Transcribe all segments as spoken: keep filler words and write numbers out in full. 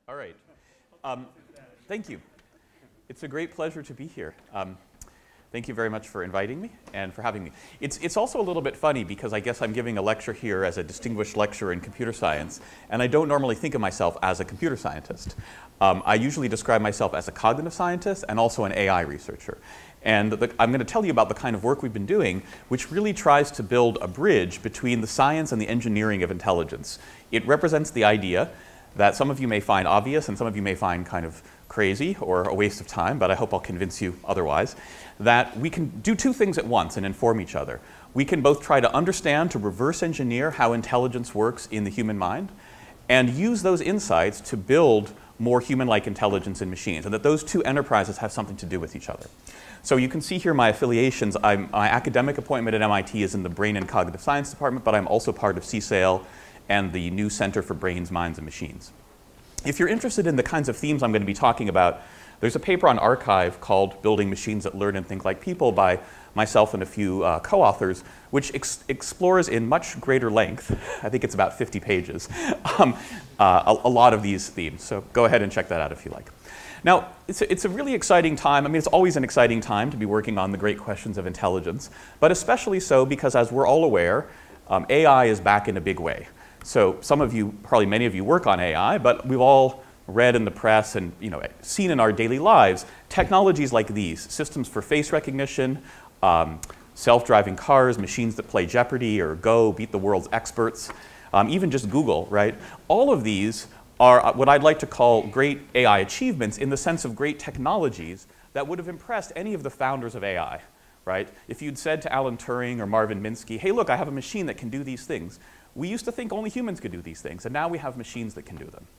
All right. Um, thank you. It's a great pleasure to be here. Um, thank you very much for inviting me and for having me. It's, it's also a little bit funny because I guess I'm giving a lecture here as a distinguished lecturer in computer science, and I don't normally think of myself as a computer scientist. Um, I usually describe myself as a cognitive scientist and also an A I researcher. And the, I'm going to tell you about the kind of work we've been doing, which really tries to build a bridge between the science and the engineering of intelligence. It represents the idea that some of you may find obvious and some of you may find kind of crazy or a waste of time, but I hope I'll convince you otherwise, that we can do two things at once and inform each other. We can both try to understand, to reverse engineer how intelligence works in the human mind, and use those insights to build more human-like intelligence in machines, and that those two enterprises have something to do with each other. So you can see here my affiliations. I'm, my academic appointment at M I T is in the Brain and Cognitive Science Department, but I'm also part of C S A I L and the new Center for Brains, Minds, and Machines. If you're interested in the kinds of themes I'm going to be talking about, there's a paper on arXiv called Building Machines That Learn and Think Like People by myself and a few uh, co-authors, which ex explores in much greater length, I think it's about fifty pages, um, uh, a, a lot of these themes. So go ahead and check that out if you like. Now, it's a, it's a really exciting time. I mean, it's always an exciting time to be working on the great questions of intelligence, but especially so because, as we're all aware, um, A I is back in a big way. So some of you, probably many of you, work on A I, but we've all read in the press and you know, seen in our daily lives technologies like these, systems for face recognition, um, self-driving cars, machines that play Jeopardy or Go, beat the world's experts, um, even just Google, right? All of these are what I'd like to call great A I achievements in the sense of great technologies that would have impressed any of the founders of A I, right? If you'd said to Alan Turing or Marvin Minsky, hey, look, I have a machine that can do these things. We used to think only humans could do these things, and now we have machines that can do them.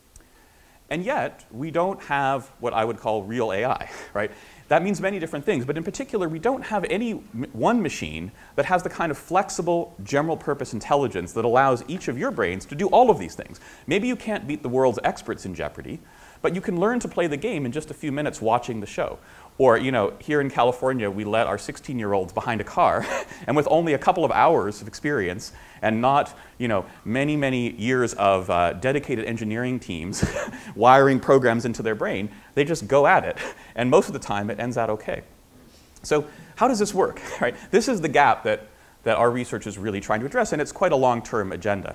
And yet, we don't have what I would call real A I, right? That means many different things, but in particular, we don't have any one machine that has the kind of flexible, general-purpose intelligence that allows each of your brains to do all of these things. Maybe you can't beat the world's experts in Jeopardy, but you can learn to play the game in just a few minutes watching the show. Or, you know, here in California, we let our sixteen-year-olds behind a car, and with only a couple of hours of experience, and not, you know, many, many years of uh, dedicated engineering teams wiring programs into their brain, they just go at it. And most of the time, it ends out okay. So how does this work, right? This is the gap that, that our research is really trying to address, and it's quite a long-term agenda.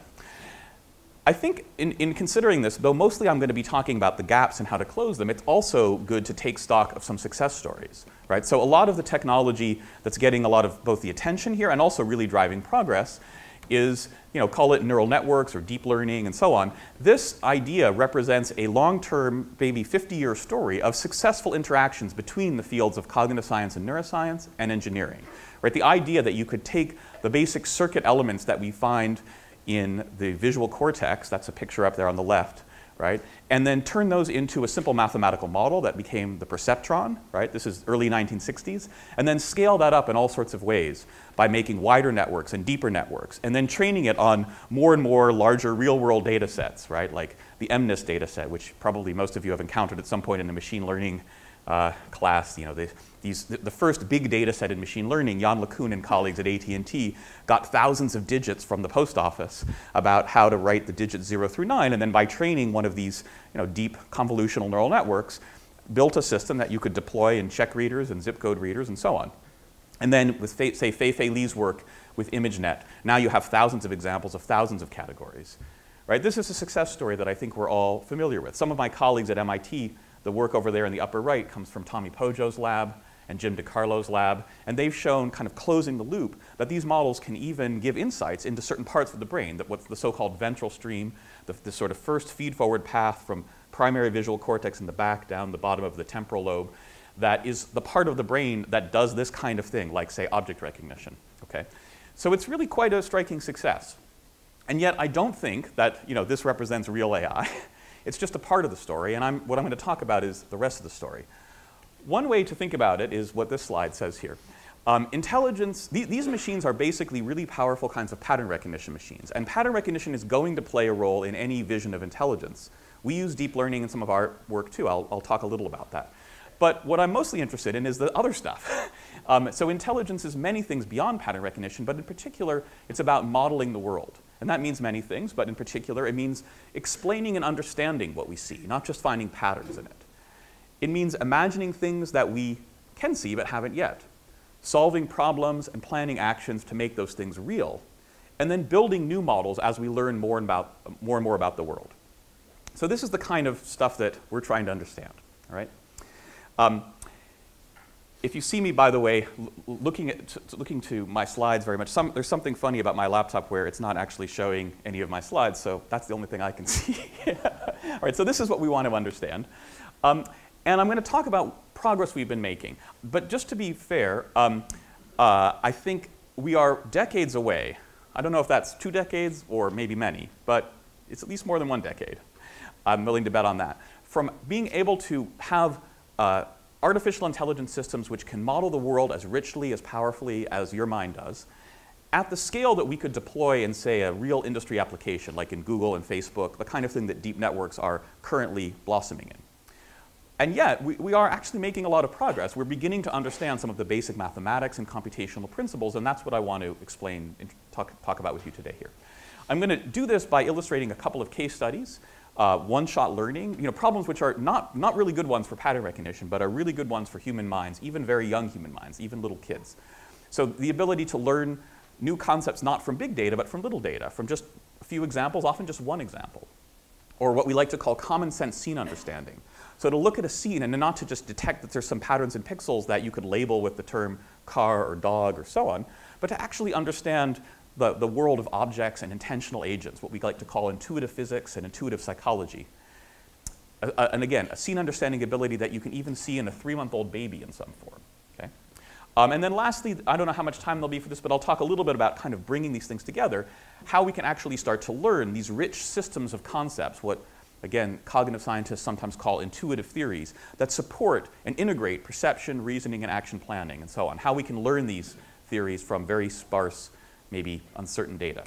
I think in, in considering this, though mostly I'm going to be talking about the gaps and how to close them, it's also good to take stock of some success stories, right? So a lot of the technology that's getting a lot of both the attention here and also really driving progress is, you know, call it neural networks or deep learning and so on. This idea represents a long-term, maybe fifty-year story of successful interactions between the fields of cognitive science and neuroscience and engineering, right? The idea that you could take the basic circuit elements that we find in the visual cortex, that's a picture up there on the left, right? And then turn those into a simple mathematical model that became the perceptron, right? This is early nineteen sixties. And then scale that up in all sorts of ways by making wider networks and deeper networks, and then training it on more and more larger real-world data sets, right? Like the M N I S data set, which probably most of you have encountered at some point in a machine learning uh, class. You know, the, these, the first big data set in machine learning, Jan LeCun and colleagues at A T and T got thousands of digits from the post office about how to write the digits zero through nine, and then by training one of these you know, deep convolutional neural networks, built a system that you could deploy in check readers and zip code readers and so on. And then with, say, Fei-Fei Li's work with ImageNet, now you have thousands of examples of thousands of categories. Right? This is a success story that I think we're all familiar with. Some of my colleagues at M I T, the work over there in the upper right comes from Tommy Pojo's lab and Jim DiCarlo's lab, and they've shown, kind of closing the loop, that these models can even give insights into certain parts of the brain, that what's the so-called ventral stream, the, the sort of first feed-forward path from primary visual cortex in the back down the bottom of the temporal lobe, that is the part of the brain that does this kind of thing, like, say, object recognition. Okay? So it's really quite a striking success. And yet, I don't think that you know, this represents real A I. It's just a part of the story, and I'm, what I'm going to talk about is the rest of the story. One way to think about it is what this slide says here. Um, intelligence, th these machines are basically really powerful kinds of pattern recognition machines, and pattern recognition is going to play a role in any vision of intelligence. We use deep learning in some of our work too. I'll, I'll talk a little about that. But what I'm mostly interested in is the other stuff. um, so intelligence is many things beyond pattern recognition, but in particular, it's about modeling the world. And that means many things, but in particular, it means explaining and understanding what we see, not just finding patterns in it. It means imagining things that we can see but haven't yet, solving problems and planning actions to make those things real, and then building new models as we learn more and, about, more and more about the world. So this is the kind of stuff that we're trying to understand, all right? Um, if you see me, by the way, looking, at, t looking to my slides very much, some, there's something funny about my laptop where it's not actually showing any of my slides, so that's the only thing I can see. All right, so this is what we want to understand. Um, and I'm going to talk about progress we've been making. But just to be fair, um, uh, I think we are decades away. I don't know if that's two decades or maybe many, but it's at least more than one decade. I'm willing to bet on that. From being able to have uh, artificial intelligence systems which can model the world as richly, as powerfully as your mind does, at the scale that we could deploy in, say, a real industry application, like in Google and Facebook, the kind of thing that deep networks are currently blossoming in. And yet, we, we are actually making a lot of progress. We're beginning to understand some of the basic mathematics and computational principles, and that's what I want to explain and talk, talk about with you today here. I'm going to do this by illustrating a couple of case studies. Uh, one-shot learning, you know, problems which are not, not really good ones for pattern recognition, but are really good ones for human minds, even very young human minds, even little kids. So the ability to learn new concepts not from big data, but from little data, from just a few examples, often just one example. Or what we like to call common sense scene understanding. So to look at a scene and not to just detect that there's some patterns in pixels that you could label with the term car or dog or so on, but to actually understand The, the world of objects and intentional agents, what we like to call intuitive physics and intuitive psychology. Uh, uh, and again, a scene understanding ability that you can even see in a three-month-old baby in some form. Okay? Um, and then lastly, I don't know how much time there'll be for this, but I'll talk a little bit about kind of bringing these things together, how we can actually start to learn these rich systems of concepts, what, again, cognitive scientists sometimes call intuitive theories, that support and integrate perception, reasoning, and action planning, and so on. How we can learn these theories from very sparse, maybe uncertain data.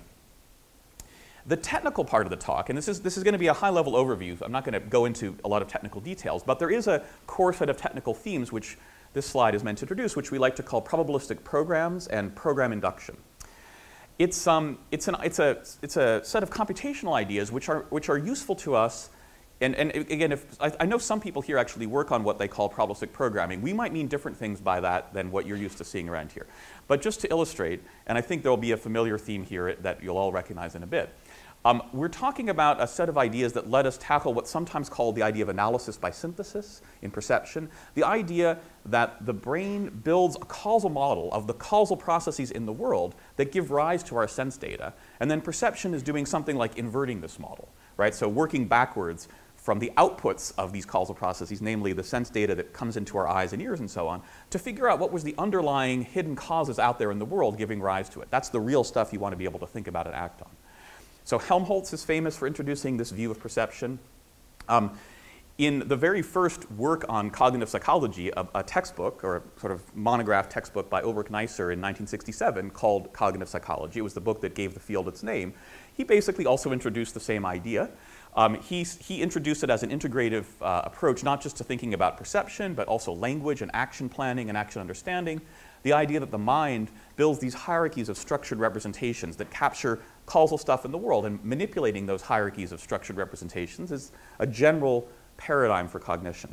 The technical part of the talk, and this is, this is going to be a high-level overview. I'm not going to go into a lot of technical details, but there is a core set of technical themes which this slide is meant to introduce, which we like to call probabilistic programs and program induction. It's, um, it's, an, it's, a, it's a set of computational ideas which are, which are useful to us. And, and again, if, I, I know some people here actually work on what they call probabilistic programming. We might mean different things by that than what you're used to seeing around here. But just to illustrate, and I think there will be a familiar theme here that you'll all recognize in a bit. Um, we're talking about a set of ideas that let us tackle what's sometimes called the idea of analysis by synthesis in perception. The idea that the brain builds a causal model of the causal processes in the world that give rise to our sense data. And then perception is doing something like inverting this model, right? So working backwards from the outputs of these causal processes, namely the sense data that comes into our eyes and ears and so on, to figure out what was the underlying hidden causes out there in the world giving rise to it. That's the real stuff you want to be able to think about and act on. So Helmholtz is famous for introducing this view of perception. Um, in the very first work on cognitive psychology, a, a textbook, or a sort of monograph textbook by Ulrich Neisser in nineteen sixty-seven called Cognitive Psychology, it was the book that gave the field its name, he basically also introduced the same idea. Um, he, he introduced it as an integrative uh, approach, not just to thinking about perception, but also language and action planning and action understanding. The idea that the mind builds these hierarchies of structured representations that capture causal stuff in the world, and manipulating those hierarchies of structured representations is a general paradigm for cognition.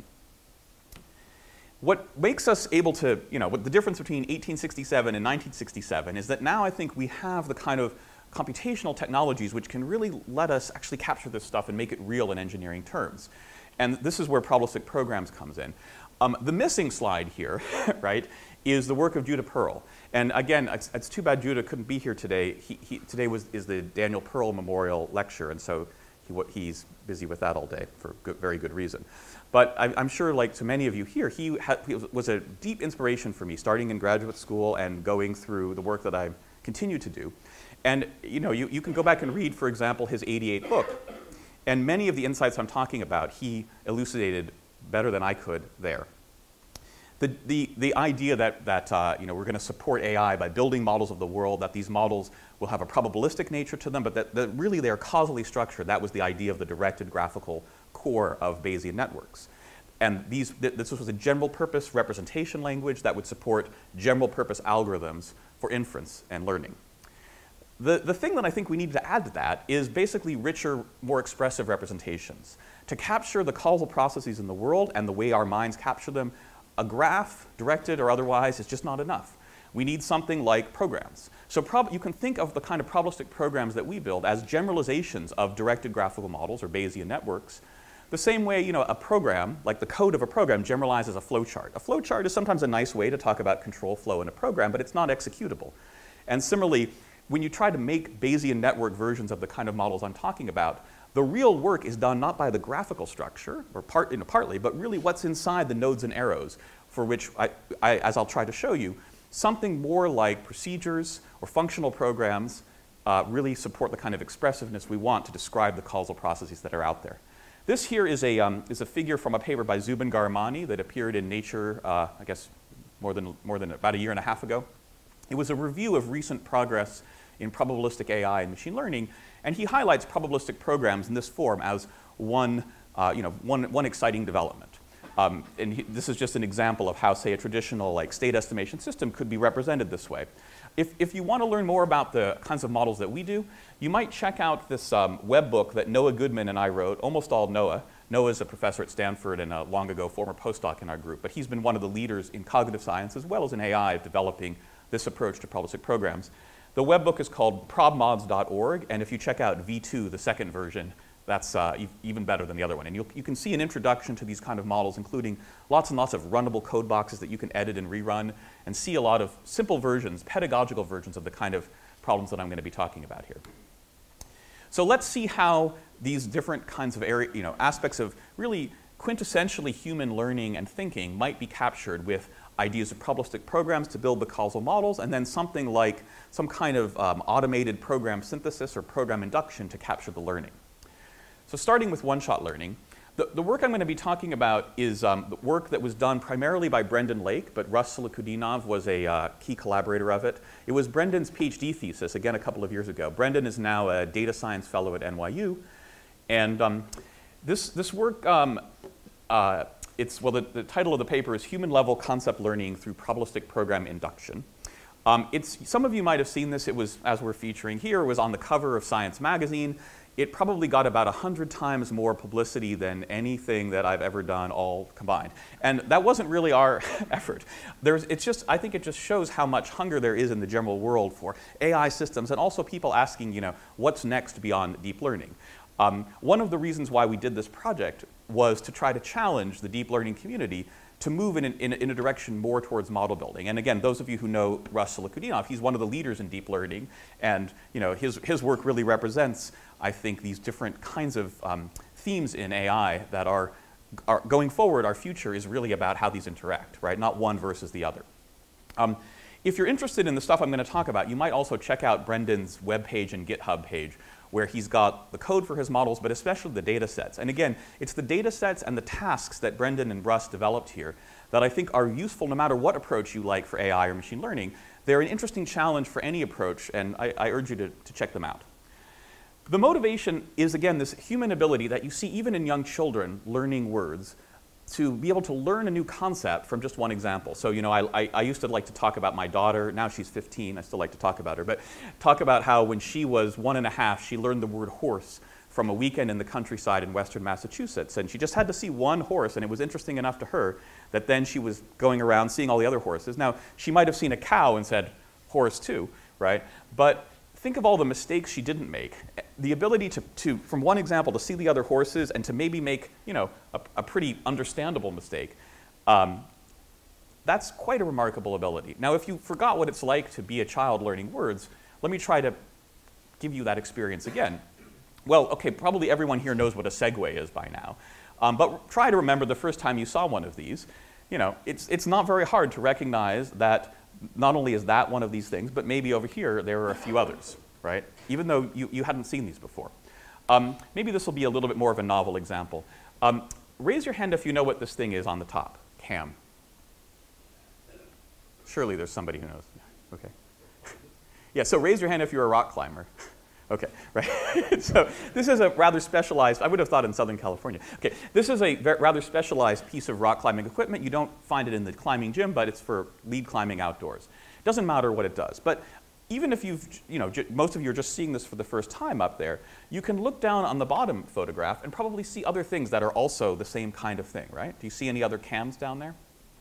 What makes us able to, you know, what the difference between eighteen sixty-seven and nineteen sixty-seven is that now I think we have the kind of computational technologies which can really let us actually capture this stuff and make it real in engineering terms. And this is where probabilistic programs comes in. Um, the missing slide here, right, is the work of Judah Pearl. And again, it's, it's too bad Judah couldn't be here today. He, he, today was, is the Daniel Pearl Memorial Lecture, and so he, he's busy with that all day for good, very good reason. But I, I'm sure, like to many of you here, he, had, he was a deep inspiration for me, starting in graduate school and going through the work that I continue to do. And you know, you, you can go back and read, for example, his eighty-eight book. And many of the insights I'm talking about, he elucidated better than I could there. The, the, the idea that, that uh, you know, we're going to support A I by building models of the world, that these models will have a probabilistic nature to them, but that, that really they are causally structured. That was the idea of the directed graphical core of Bayesian networks. And these, th this was a general purpose representation language that would support general purpose algorithms for inference and learning. The, the thing that I think we need to add to that is basically richer, more expressive representations. To capture the causal processes in the world and the way our minds capture them, a graph, directed or otherwise, is just not enough. We need something like programs. So prob you can think of the kind of probabilistic programs that we build as generalizations of directed graphical models or Bayesian networks. The same way, you know, a program, like the code of a program, generalizes a flowchart. A flowchart is sometimes a nice way to talk about control flow in a program, but it's not executable. And similarly, when you try to make Bayesian network versions of the kind of models I'm talking about, the real work is done not by the graphical structure, or part, you know, partly, but really what's inside the nodes and arrows, for which, I, I, as I'll try to show you, something more like procedures or functional programs uh, really support the kind of expressiveness we want to describe the causal processes that are out there. This here is a, um, is a figure from a paper by Zubin Ghahramani that appeared in Nature, uh, I guess, more than, more than about a year and a half ago. It was a review of recent progress in probabilistic A I and machine learning, and he highlights probabilistic programs in this form as one, uh, you know, one, one exciting development. Um, and he, this is just an example of how, say, a traditional like state estimation system could be represented this way. If, if you want to learn more about the kinds of models that we do, you might check out this um, web book that Noah Goodman and I wrote, almost all Noah. Noah is a professor at Stanford and a long ago former postdoc in our group, but he's been one of the leaders in cognitive science as well as in A I of developing this approach to probabilistic programs. The web book is called probmods dot org, and if you check out V two, the second version, that's uh, e even better than the other one. And you'll, you can see an introduction to these kind of models, including lots and lots of runnable code boxes that you can edit and rerun, and see a lot of simple versions, pedagogical versions of the kind of problems that I'm going to be talking about here. So let's see how these different kinds of area, you know, aspects of really quintessentially human learning and thinking might be captured with ideas of probabilistic programs to build the causal models, and then something like some kind of um, automated program synthesis or program induction to capture the learning. So starting with one-shot learning, the, the work I'm going to be talking about is um, the work that was done primarily by Brendan Lake, but Russ Solokudinov was a uh, key collaborator of it. It was Brendan's PhD thesis, again, a couple of years ago. Brendan is now a data science fellow at N Y U, and um, this, this work, um, uh, it's, well, the, the title of the paper is Human-Level Concept Learning Through Probabilistic Program Induction. Um, it's, some of you might have seen this. It was, as we're featuring here, it was on the cover of Science magazine. It probably got about a hundred times more publicity than anything that I've ever done all combined. And that wasn't really our effort. There's, it's just, I think it just shows how much hunger there is in the general world for A I systems, and also people asking, you know, what's next beyond deep learning. Um, one of the reasons why we did this project was to try to challenge the deep learning community to move in, an, in, in a direction more towards model building. And again, those of you who know Russ Solokudinov, he's one of the leaders in deep learning, and you know, his, his work really represents, I think, these different kinds of um, themes in A I that are, are, going forward, our future is really about how these interact, right? Not one versus the other. Um, if you're interested in the stuff I'm going to talk about, you might also check out Brendan's webpage and GitHub page, where he's got the code for his models, but especially the data sets. And again, it's the data sets and the tasks that Brendan and Russ developed here that I think are useful no matter what approach you like for A I or machine learning. They're an interesting challenge for any approach, and I, I urge you to, to check them out. The motivation is, again, this human ability that you see even in young children learning words, to be able to learn a new concept from just one example. So, you know, I, I, I used to like to talk about my daughter. Now she's fifteen. I still like to talk about her. But talk about how when she was one and a half, she learned the word horse from a weekend in the countryside in western Massachusetts. And she just had to see one horse, and it was interesting enough to her that then she was going around seeing all the other horses. Now, she might have seen a cow and said, horse too, right? But think of all the mistakes she didn't make. The ability to, to, from one example, to see the other horses and to maybe make, you know, a, a pretty understandable mistake, um, that's quite a remarkable ability. Now, if you forgot what it's like to be a child learning words, let me try to give you that experience again. Well, okay, probably everyone here knows what a segue is by now, um, but try to remember the first time you saw one of these. You know, it's, it's not very hard to recognize that not only is that one of these things, but maybe over here there are a few others, right? Even though you, you hadn't seen these before. Um, maybe this will be a little bit more of a novel example. Um, raise your hand if you know what this thing is on the top. Cam. Surely there's somebody who knows. Okay. Yeah, so raise your hand if you're a rock climber. Okay, right. So this is a rather specialized, I would have thought in Southern California. Okay, this is a rather specialized piece of rock climbing equipment. You don't find it in the climbing gym, but it's for lead climbing outdoors. It doesn't matter what it does. But even if you've, you know, most of you are just seeing this for the first time up there, you can look down on the bottom photograph and probably see other things that are also the same kind of thing, right? Do you see any other cams down there?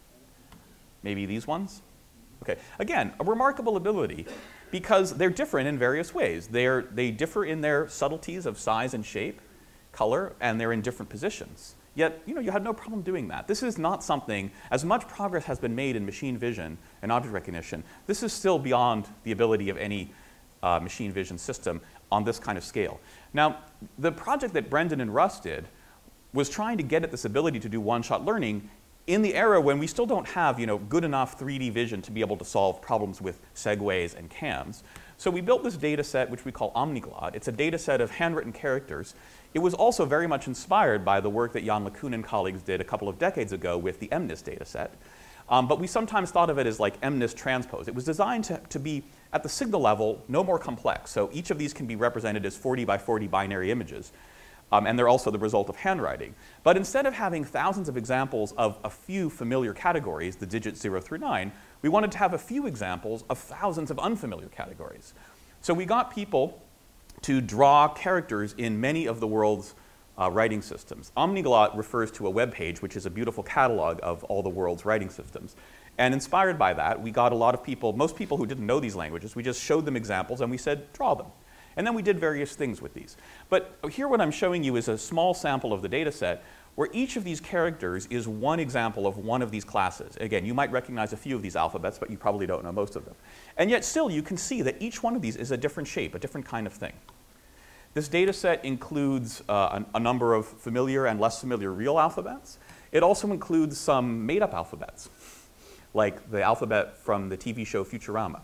Maybe these ones? Okay, again, a remarkable ability because they're different in various ways. They're, they differ in their subtleties of size and shape, color, and they're in different positions. Yet, you know, you had no problem doing that. This is not something, as much progress has been made in machine vision and object recognition, this is still beyond the ability of any uh, machine vision system on this kind of scale. Now, the project that Brendan and Russ did was trying to get at this ability to do one-shot learning in the era when we still don't have, you know, good enough three D vision to be able to solve problems with segues and cams. So we built this data set, which we call Omniglot. It's a data set of handwritten characters. It was also very much inspired by the work that Jan LeCun and colleagues did a couple of decades ago with the MNIST data set. Um, but we sometimes thought of it as like MNIST transpose. It was designed to, to be, at the signal level, no more complex. So each of these can be represented as forty by forty binary images. Um, and they're also the result of handwriting. But instead of having thousands of examples of a few familiar categories, the digits zero through nine, we wanted to have a few examples of thousands of unfamiliar categories. So we got people to draw characters in many of the world's uh, writing systems. Omniglot refers to a web page, which is a beautiful catalog of all the world's writing systems. And inspired by that, we got a lot of people, most people who didn't know these languages, we just showed them examples and we said, draw them. And then we did various things with these. But here what I'm showing you is a small sample of the data set where each of these characters is one example of one of these classes. Again, you might recognize a few of these alphabets, but you probably don't know most of them. And yet still, you can see that each one of these is a different shape, a different kind of thing. This data set includes uh, a, a number of familiar and less familiar real alphabets. It also includes some made-up alphabets, like the alphabet from the T V show Futurama,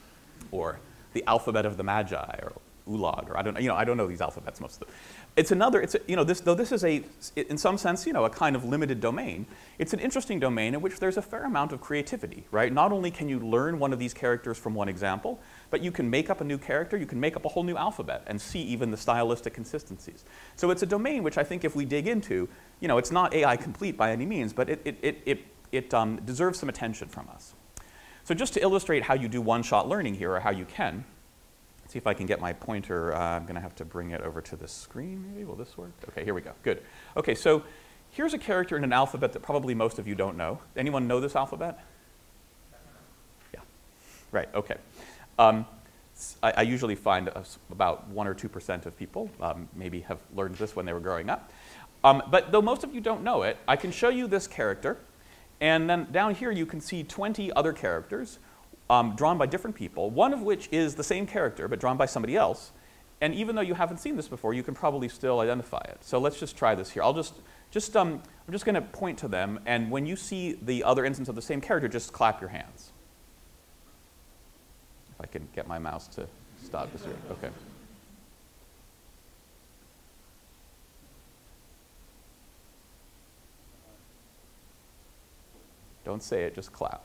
or the alphabet of the Magi, or Ulag, or I don't, you know, I don't know these alphabets most of them. It's another, it's a, you know, this, though this is a, in some sense, you know, a kind of limited domain, it's an interesting domain in which there's a fair amount of creativity, right? Not only can you learn one of these characters from one example, but you can make up a new character, you can make up a whole new alphabet and see even the stylistic consistencies. So it's a domain which I think if we dig into, you know, it's not A I complete by any means, but it, it, it, it, it um, deserves some attention from us. So just to illustrate how you do one-shot learning here, or how you can, see if I can get my pointer. Uh, I'm going to have to bring it over to the screen, maybe. Will this work? OK, here we go. Good. OK, so here's a character in an alphabet that probably most of you don't know. Anyone know this alphabet? Yeah. Right, OK. Um, I, I usually find uh, about one or two percent of people um, maybe have learned this when they were growing up. Um, but though most of you don't know it, I can show you this character. And then down here, you can see twenty other characters um, drawn by different people, one of which is the same character, but drawn by somebody else. And even though you haven't seen this before, you can probably still identify it. So let's just try this here. I'll just, just um, I'm just going to point to them. And when you see the other instance of the same character, just clap your hands. If I can get my mouse to stop this here. OK. Don't say it, just clap.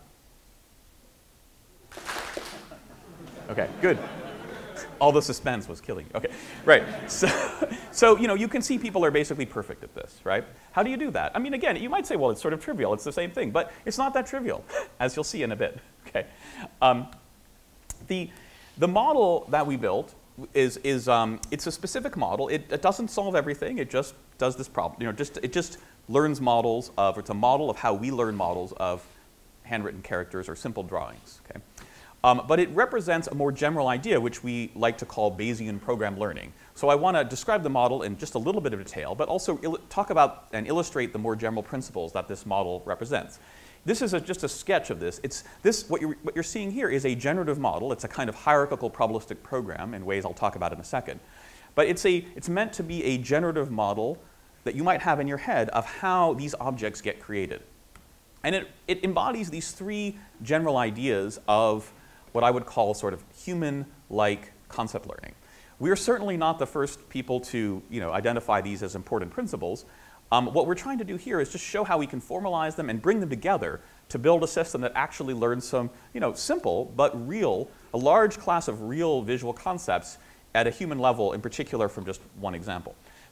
OK, good. All the suspense was killing you. OK, right. So, so, you know, you can see people are basically perfect at this, right? How do you do that? I mean, again, you might say, well, it's sort of trivial. It's the same thing. But it's not that trivial, as you'll see in a bit. OK. Um, the, the model that we built is, is um, it's a specific model. It, it doesn't solve everything. It just does this problem. You know, just, it just learns models of, it's a model of how we learn models of handwritten characters or simple drawings. Okay? Um, but it represents a more general idea, which we like to call Bayesian program learning. So I want to describe the model in just a little bit of detail, but also talk about and illustrate the more general principles that this model represents. This is a, just a sketch of this. It's this what you're, what you're seeing here is a generative model. It's a kind of hierarchical probabilistic program in ways I'll talk about in a second. But it's, a, it's meant to be a generative model that you might have in your head of how these objects get created. And it, it embodies these three general ideas of what I would call sort of human-like concept learning. We are certainly not the first people to, you know, identify these as important principles. Um, what we're trying to do here is just show how we can formalize them and bring them together to build a system that actually learns some, you know, simple but real, a large class of real visual concepts at a human level, in particular from just one example.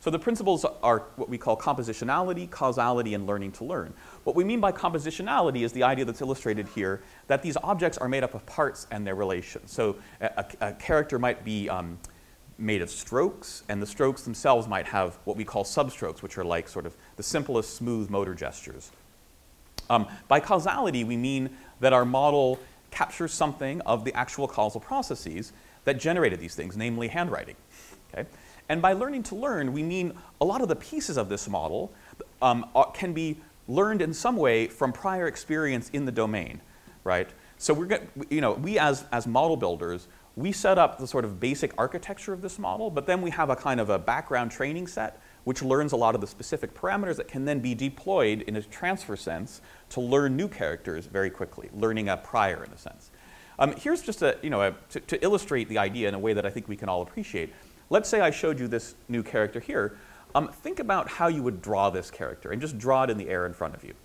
So the principles are what we call compositionality, causality, and learning to learn. What we mean by compositionality is the idea that's illustrated here, that these objects are made up of parts and their relations. So a, a, a character might be um, made of strokes, and the strokes themselves might have what we call substrokes, which are like sort of the simplest smooth motor gestures. Um, by causality, we mean that our model captures something of the actual causal processes that generated these things, namely handwriting. Okay? And by learning to learn, we mean a lot of the pieces of this model um, can be learned in some way from prior experience in the domain, right? So we're get, you know, we as, as model builders, we set up the sort of basic architecture of this model, but then we have a kind of a background training set which learns a lot of the specific parameters that can then be deployed in a transfer sense to learn new characters very quickly, learning a prior in a sense. Um, here's just a, you know, a, to, to illustrate the idea in a way that I think we can all appreciate. Let's say I showed you this new character here. Um, think about how you would draw this character and just draw it in the air in front of you.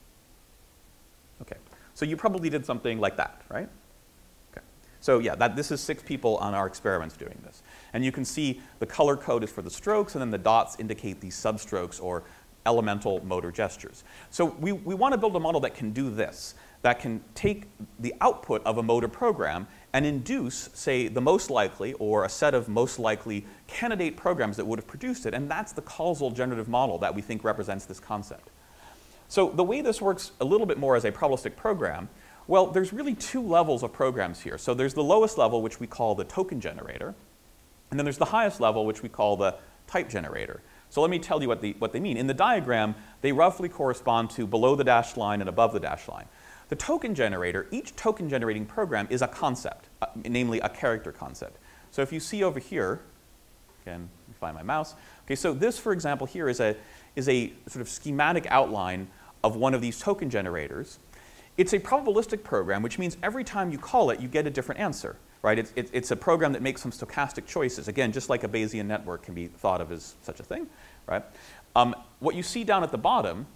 Okay, so you probably did something like that, right? Okay, so yeah, that, this is six people on our experiments doing this. And you can see the color code is for the strokes, and then the dots indicate these substrokes or elemental motor gestures. So we, we want to build a model that can do this, that can take the output of a motor program and induce, say, the most likely or a set of most likely candidate programs that would have produced it. And that's the causal generative model that we think represents this concept. So the way this works a little bit more as a probabilistic program, well, there's really two levels of programs here. So there's the lowest level, which we call the token generator. And then there's the highest level, which we call the type generator. So let me tell you what, the, what they mean. In the diagram, they roughly correspond to below the dashed line and above the dashed line. The token generator, each token generating program is a concept, uh, namely a character concept. So if you see over here, again, let me find my mouse. Okay, so this, for example, here is a, is a sort of schematic outline of one of these token generators. It's a probabilistic program, which means every time you call it, you get a different answer. Right? It's, it's, it's a program that makes some stochastic choices. Again, just like a Bayesian network can be thought of as such a thing. Right? Um, what you see down at the bottom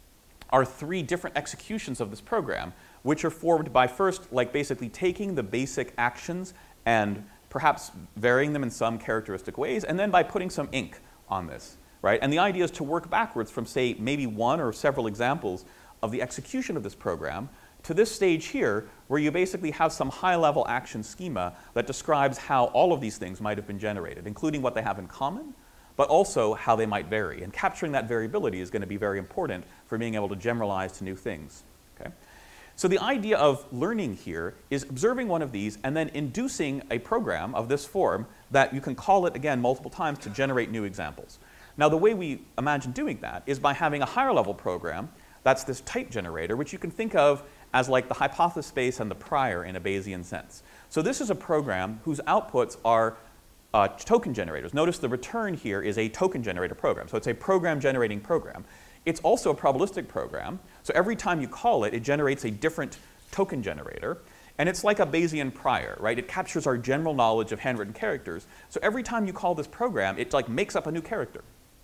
are three different executions of this program, which are formed by first, like basically taking the basic actions and perhaps varying them in some characteristic ways, and then by putting some ink on this. Right? And the idea is to work backwards from, say, maybe one or several examples of the execution of this program to this stage here, where you basically have some high-level action schema that describes how all of these things might have been generated, including what they have in common, but also how they might vary. And capturing that variability is going to be very important for being able to generalize to new things. Okay? So the idea of learning here is observing one of these and then inducing a program of this form that you can call it again multiple times to generate new examples. Now the way we imagine doing that is by having a higher level program, that's this type generator, which you can think of as like the hypothesis space and the prior in a Bayesian sense. So this is a program whose outputs are uh, token generators. Notice the return here is a token generator program. So it's a program generating program. It's also a probabilistic program. So every time you call it, it generates a different token generator. And it's like a Bayesian prior, right? It captures our general knowledge of handwritten characters. So every time you call this program, it like makes up a new character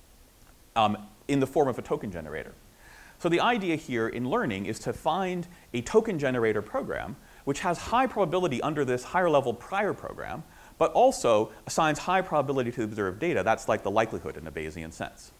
um, in the form of a token generator. So the idea here in learning is to find a token generator program which has high probability under this higher level prior program, but also assigns high probability to the observed data. That's like the likelihood in a Bayesian sense.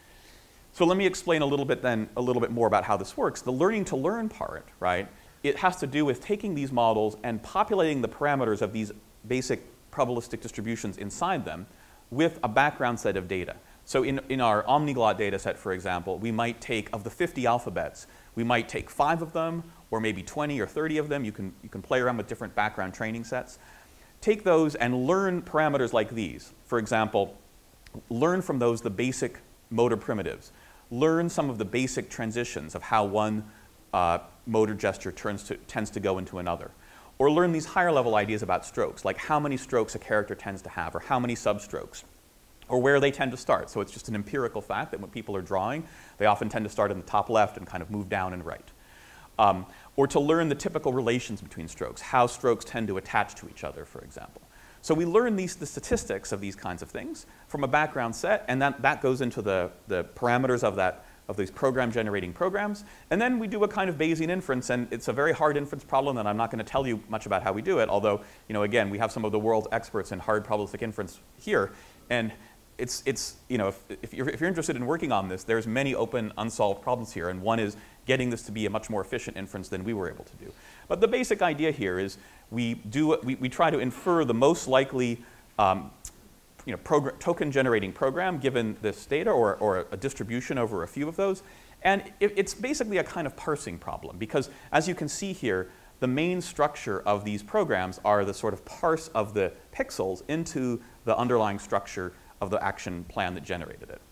So let me explain a little bit then, a little bit more about how this works. The learning to learn part, right, it has to do with taking these models and populating the parameters of these basic probabilistic distributions inside them with a background set of data. So in, in our Omniglot data set, for example, we might take, of the fifty alphabets, we might take five of them, or maybe twenty or thirty of them. You can, you can play around with different background training sets. Take those and learn parameters like these. For example, learn from those the basic motor primitives. Learn some of the basic transitions of how one uh, motor gesture turns to, tends to go into another. Or learn these higher level ideas about strokes, like how many strokes a character tends to have, or how many substrokes, or where they tend to start. So it's just an empirical fact that when people are drawing, they often tend to start in the top left and kind of move down and right. Um, or to learn the typical relations between strokes, how strokes tend to attach to each other, for example. So we learn these, the statistics of these kinds of things from a background set, and that, that goes into the, the parameters of, that, of these program generating programs. And then we do a kind of Bayesian inference, and it's a very hard inference problem, and I'm not going to tell you much about how we do it, although, you know, again, we have some of the world's experts in hard probabilistic inference here. And it's, it's, you know, if, if, you're, if you're interested in working on this, there's many open, unsolved problems here, and one is getting this to be a much more efficient inference than we were able to do. But the basic idea here is we, do, we, we try to infer the most likely um, you know, token generating program given this data, or, or a distribution over a few of those. And it, it's basically a kind of parsing problem, because as you can see here, the main structure of these programs are the sort of parse of the pixels into the underlying structure of the action plan that generated it.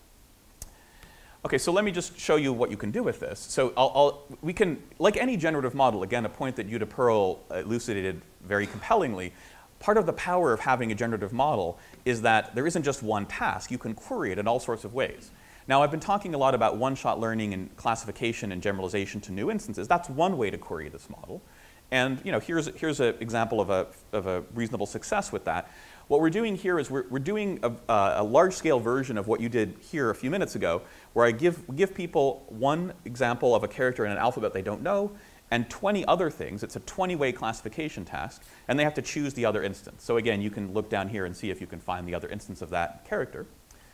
Okay, so let me just show you what you can do with this. So I'll, I'll, we can, like any generative model, again, a point that Jutta Perl elucidated very compellingly, part of the power of having a generative model is that there isn't just one task. You can query it in all sorts of ways. Now, I've been talking a lot about one-shot learning and classification and generalization to new instances. That's one way to query this model. And you know, here's, here's an example of a, of a reasonable success with that. What we're doing here is we're, we're doing a, a large-scale version of what you did here a few minutes ago, where I give, give people one example of a character in an alphabet they don't know, and twenty other things. It's a twenty-way classification task, and they have to choose the other instance. So again, you can look down here and see if you can find the other instance of that character.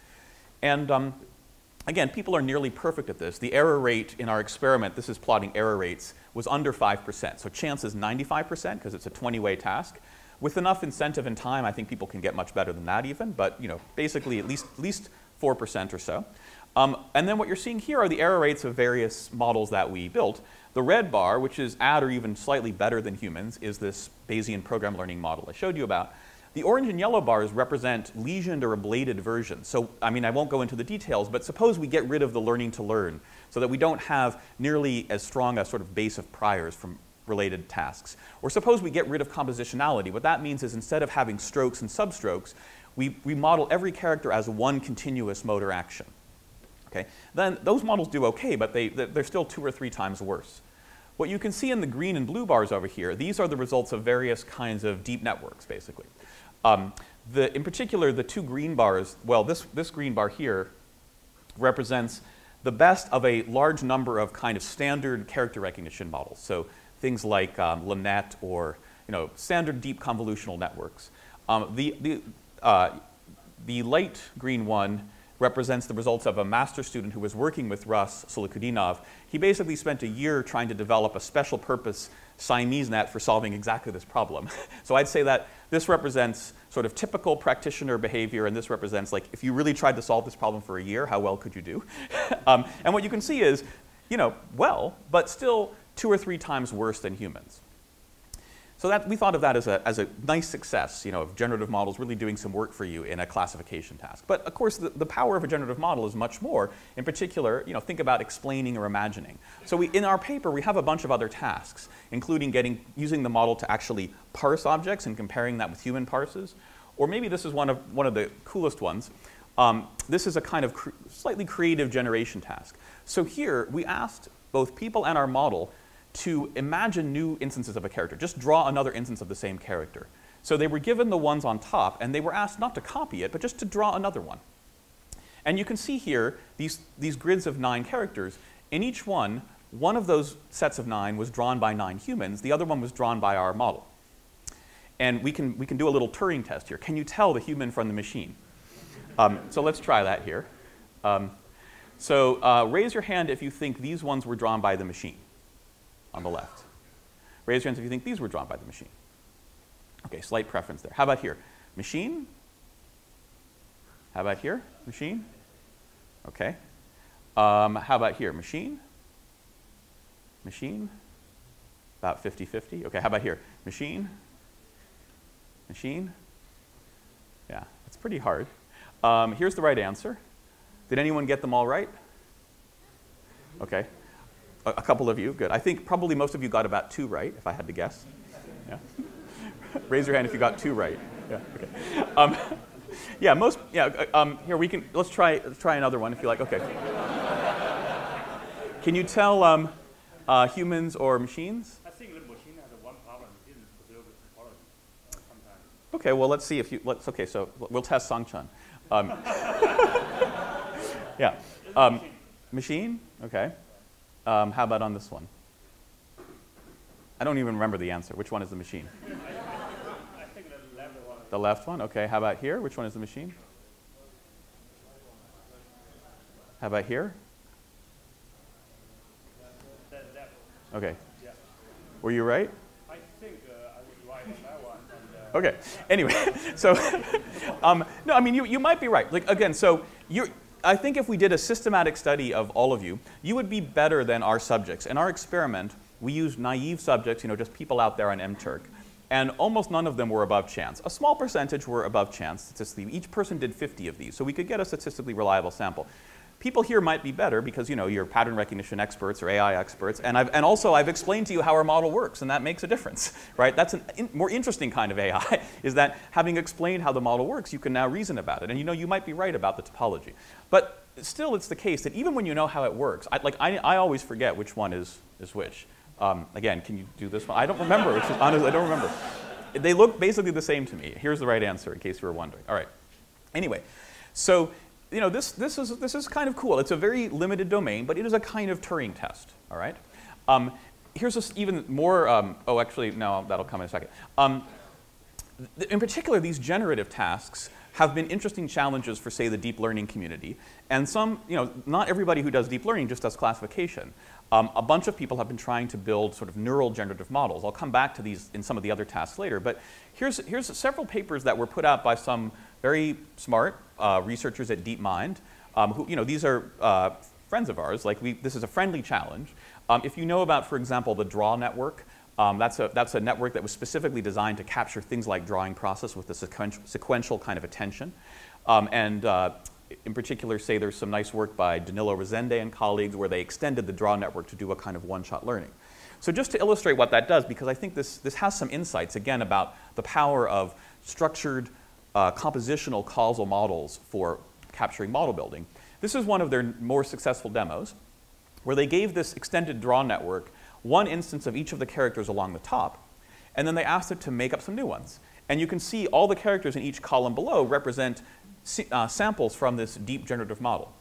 And um, again, people are nearly perfect at this. The error rate in our experiment, this is plotting error rates, was under five percent. So chance is ninety-five percent because it's a twenty-way task. With enough incentive and time, I think people can get much better than that even, but you know, basically at least, at least four percent or so. Um, and then what you're seeing here are the error rates of various models that we built. The red bar, which is at or even slightly better than humans, is this Bayesian program learning model I showed you about. The orange and yellow bars represent lesioned or ablated versions. So, I mean, I won't go into the details, but suppose we get rid of the learning to learn so that we don't have nearly as strong a sort of base of priors from related tasks. Or suppose we get rid of compositionality. What that means is instead of having strokes and substrokes, we, we model every character as one continuous motor action. Okay? Then those models do okay, but they, they're still two or three times worse. What you can see in the green and blue bars over here, these are the results of various kinds of deep networks, basically. Um, the, in particular, the two green bars, well, this, this green bar here represents the best of a large number of kind of standard character recognition models. So things like um, LeNet or you know, standard deep convolutional networks. Um, the, the, uh, the light green one represents the results of a master student who was working with Russ Solokudinov. He basically spent a year trying to develop a special purpose Siamese net for solving exactly this problem. So I'd say that this represents sort of typical practitioner behavior, and this represents like if you really tried to solve this problem for a year, how well could you do? um, and what you can see is, you know, well, but still two or three times worse than humans. So that, we thought of that as a, as a nice success, you know, of generative models really doing some work for you in a classification task. But of course, the, the power of a generative model is much more. In particular, you know, think about explaining or imagining. So we, in our paper, we have a bunch of other tasks, including getting, using the model to actually parse objects and comparing that with human parses. Or maybe this is one of, one of the coolest ones. Um, this is a kind of cr slightly creative generation task. So here, we asked both people and our model to imagine new instances of a character. Just draw another instance of the same character. So they were given the ones on top, and they were asked not to copy it, but just to draw another one. And you can see here these, these grids of nine characters. In each one, one of those sets of nine was drawn by nine humans. The other one was drawn by our model. And we can, we can do a little Turing test here. Can you tell the human from the machine? Um, so let's try that here. Um, so uh, raise your hand if you think these ones were drawn by the machine. On the left. Raise your hands if you think these were drawn by the machine. Okay, slight preference there. How about here? Machine? How about here? Machine? Okay. Um, how about here? Machine? Machine? About fifty fifty. Okay, how about here? Machine? Machine? Yeah, it's pretty hard. Um, here's the right answer. Did anyone get them all right? Okay. A couple of you, good. I think probably most of you got about two right, if I had to guess. Yeah. Raise your hand if you got two right. Yeah. Okay. Um, yeah. Most. Yeah. Um, here we can. Let's try. Let's try another one if you like. Okay. Can you tell um, uh, humans or machines? I think the machine has one problem. It didn't preserve its quality uh, sometimes. Okay. Well, let's see if you. Let's. Okay. So we'll test Sangchan. Um, yeah. Um, machine. Okay. Um, how about on this one? I don't even remember the answer. Which one is the machine? I think the left one. The left one? Okay. How about here? Which one is the machine? How about here? That, that, Okay. yeah. Were you right? I think uh, I was right on that one. And, uh, Okay. Anyway, so um, no, I mean you, you might be right. Like again, so you I think if we did a systematic study of all of you, you would be better than our subjects. In our experiment, we used naive subjects, you know, just people out there on M Turk, and almost none of them were above chance. A small percentage were above chance statistically. Each person did fifty of these, so we could get a statistically reliable sample. People here might be better because, you know, you're pattern recognition experts or A I experts, and, I've, and also I've explained to you how our model works, and that makes a difference, right? That's a in, more interesting kind of A I, is that having explained how the model works, you can now reason about it. And you know, you might be right about the topology. But still, it's the case that even when you know how it works, I, like I, I always forget which one is, is which. Um, again, can you do this one? I don't remember, which is honestly, I don't remember. They look basically the same to me. Here's the right answer, in case you were wondering. All right. Anyway, so you know, this, this, is, this is kind of cool. It's a very limited domain, but it is a kind of Turing test, all right? Um, here's a, even more, um, oh, actually, no, that'll come in a second. Um, th in particular, these generative tasks have been interesting challenges for, say, the deep learning community. And some, you know, not everybody who does deep learning just does classification. Um, a bunch of people have been trying to build sort of neural generative models. I'll come back to these in some of the other tasks later, but here's, here's several papers that were put out by some very smart uh, researchers at DeepMind, um, who, you know, these are uh, friends of ours. Like, we, this is a friendly challenge. Um, if you know about, for example, the draw network, um, that's, a, that's a network that was specifically designed to capture things like drawing process with a sequential, sequential kind of attention. Um, and uh, in particular, say there's some nice work by Danilo Rezende and colleagues where they extended the draw network to do a kind of one-shot learning. So just to illustrate what that does, because I think this, this has some insights, again, about the power of structured uh, compositional causal models for capturing model building. This is one of their more successful demos, where they gave this extended draw network one instance of each of the characters along the top, and then they asked it to make up some new ones. And you can see all the characters in each column below represent uh, samples from this deep generative model.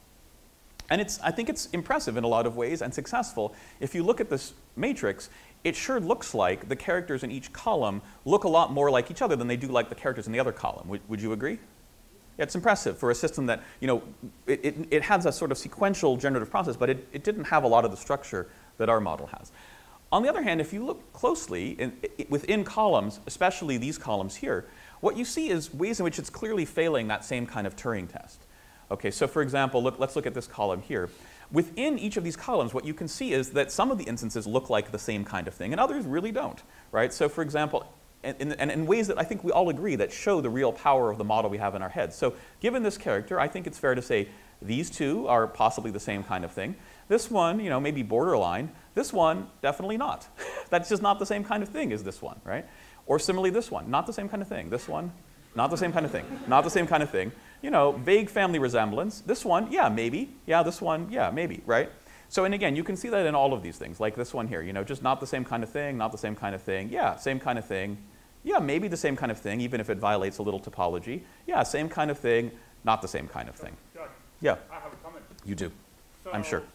And it's, I think it's impressive in a lot of ways and successful. If you look at this matrix, it sure looks like the characters in each column look a lot more like each other than they do like the characters in the other column. Would, would you agree? Yeah, it's impressive for a system that, you know, it, it, it has a sort of sequential generative process, but it, it didn't have a lot of the structure that our model has. On the other hand, if you look closely in, it, within columns, especially these columns here, what you see is ways in which it's clearly failing that same kind of Turing test. Okay, so for example, look, let's look at this column here. Within each of these columns, what you can see is that some of the instances look like the same kind of thing, and others really don't, right? So for example, and in, in, in ways that I think we all agree that show the real power of the model we have in our heads. So given this character, I think it's fair to say these two are possibly the same kind of thing. This one, you know, maybe borderline. This one, definitely not. That's just not the same kind of thing as this one, right? Or similarly, this one, not the same kind of thing. This one, not the same kind of thing. Not the same kind of thing. You know, vague family resemblance. This one, yeah, maybe. Yeah, this one, yeah, maybe, right? So, and again, you can see that in all of these things, like this one here, you know, just not the same kind of thing, not the same kind of thing. Yeah, same kind of thing. Yeah, maybe the same kind of thing, even if it violates a little topology. Yeah, same kind of thing, not the same kind of thing. Judge, Yeah, I have a comment. you do, So, I'm sure.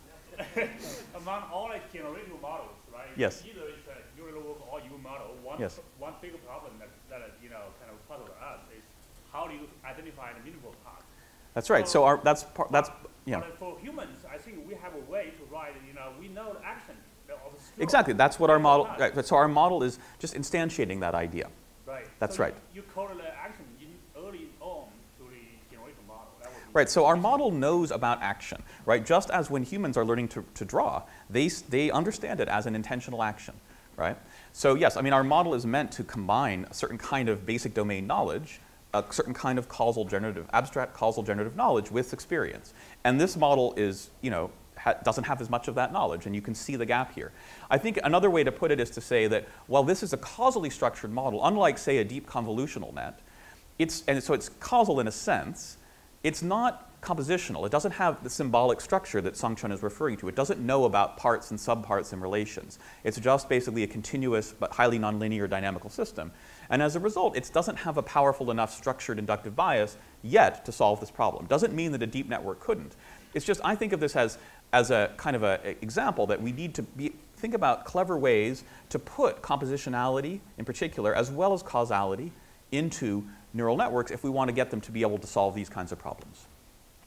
among all like generative models, right? Yes. Either it's a neural network or U model. One, Yes. one big problem that, that you know kind of puzzles us is how do you identify the minimal part? That's right. So our, that's part, that's, yeah. But for humans, I think we have a way to write. You know, we know the action of the stroke. Exactly. That's what our model, Part. right, so our model is just instantiating that idea. Right. That's so right. You, you correlate the action in early on to the generation model. That would be Right, so our model knows about action, right? Just as when humans are learning to, to draw, they, they understand it as an intentional action, right? So yes, I mean, our model is meant to combine a certain kind of basic domain knowledge, a certain kind of causal generative, abstract causal generative knowledge with experience. And this model is, you know, ha doesn't have as much of that knowledge, and you can see the gap here. I think another way to put it is to say that while this is a causally structured model, unlike, say, a deep convolutional net, it's, and so it's causal in a sense, it's not compositional. It doesn't have the symbolic structure that Songchun is referring to. It doesn't know about parts and subparts and relations. It's just basically a continuous but highly nonlinear dynamical system. And as a result, it doesn't have a powerful enough structured inductive bias yet to solve this problem. Doesn't mean that a deep network couldn't. It's just, I think of this as, as a kind of an example that we need to be, think about clever ways to put compositionality in particular, as well as causality, into neural networks if we want to get them to be able to solve these kinds of problems.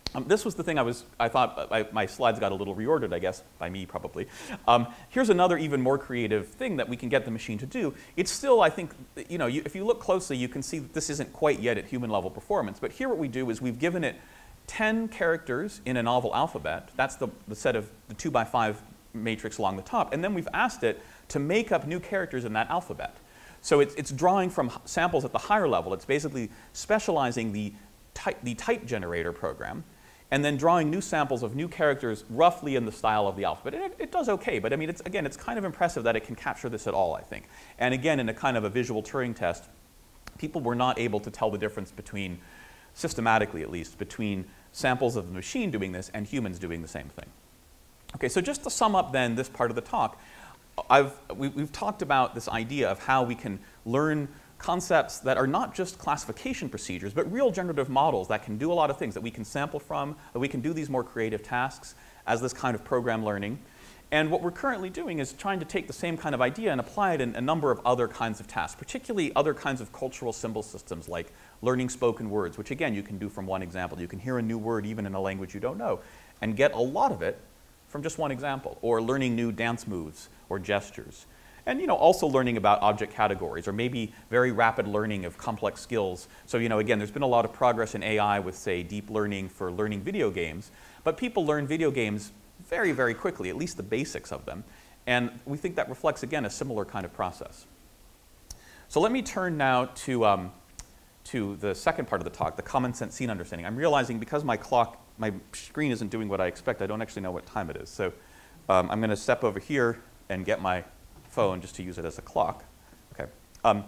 Um, this was the thing I was, I thought I, my slides got a little reordered, I guess, by me probably. Um, here's another even more creative thing that we can get the machine to do. It's still, I think, you know, you, if you look closely, you can see that this isn't quite yet at human level performance. But here what we do is we've given it ten characters in a novel alphabet. That's the, the set of the two by five matrix along the top. And then we've asked it to make up new characters in that alphabet. So it's, it's drawing from samples at the higher level. It's basically specializing the type, the type generator program, and then drawing new samples of new characters roughly in the style of the alphabet. And it, it does okay, but I mean, it's, again, it's kind of impressive that it can capture this at all, I think. And again, in a kind of a visual Turing test, people were not able to tell the difference between, systematically at least, between samples of the machine doing this and humans doing the same thing. Okay, so just to sum up then this part of the talk, I've, we, we've talked about this idea of how we can learn concepts that are not just classification procedures, but real generative models that can do a lot of things, that we can sample from, that we can do these more creative tasks as this kind of program learning. And what we're currently doing is trying to take the same kind of idea and apply it in a number of other kinds of tasks, particularly other kinds of cultural symbol systems like learning spoken words, which again you can do from one example. You can hear a new word even in a language you don't know and get a lot of it from just one example, or learning new dance moves or gestures. And you know, also learning about object categories, or maybe very rapid learning of complex skills. So you know, again, there's been a lot of progress in A I with, say, deep learning for learning video games. But people learn video games very, very quickly, at least the basics of them. And we think that reflects, again, a similar kind of process. So let me turn now to, um, to the second part of the talk, the common sense scene understanding. I'm realizing because my clock, my screen isn't doing what I expect, I don't actually know what time it is. So um, I'm going to step over here and get my phone just to use it as a clock. Okay. Um,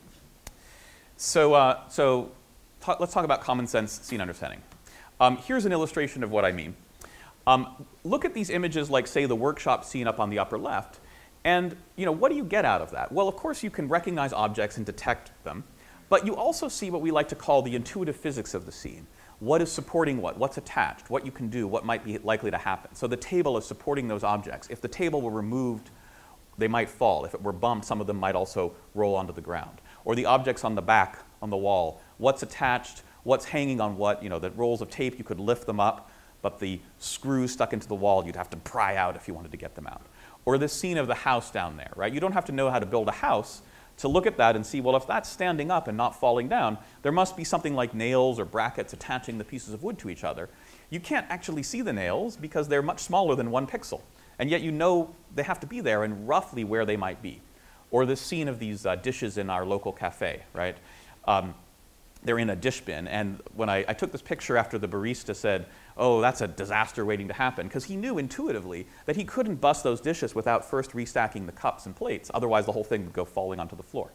so uh, so talk, let's talk about common sense scene understanding. Um, here's an illustration of what I mean. Um, look at these images like, say, the workshop scene up on the upper left. And you know, what do you get out of that? Well, of course, you can recognize objects and detect them. But you also see what we like to call the intuitive physics of the scene. What is supporting what? What's attached? What you can do? What might be likely to happen? So the table is supporting those objects. If the table were removed, they might fall. If it were bumped, some of them might also roll onto the ground. Or the objects on the back, on the wall. What's attached? What's hanging on what? You know, the rolls of tape, you could lift them up, but the screws stuck into the wall, you'd have to pry out if you wanted to get them out. Or this scene of the house down there, right? You don't have to know how to build a house to look at that and see, well, if that's standing up and not falling down, there must be something like nails or brackets attaching the pieces of wood to each other. You can't actually see the nails because they're much smaller than one pixel. And yet you know they have to be there and roughly where they might be. Or this scene of these uh, dishes in our local cafe, right? Um, they're in a dish bin. And when I, I took this picture after the barista said, oh, that's a disaster waiting to happen, because he knew intuitively that he couldn't bust those dishes without first restacking the cups and plates. Otherwise, the whole thing would go falling onto the floor.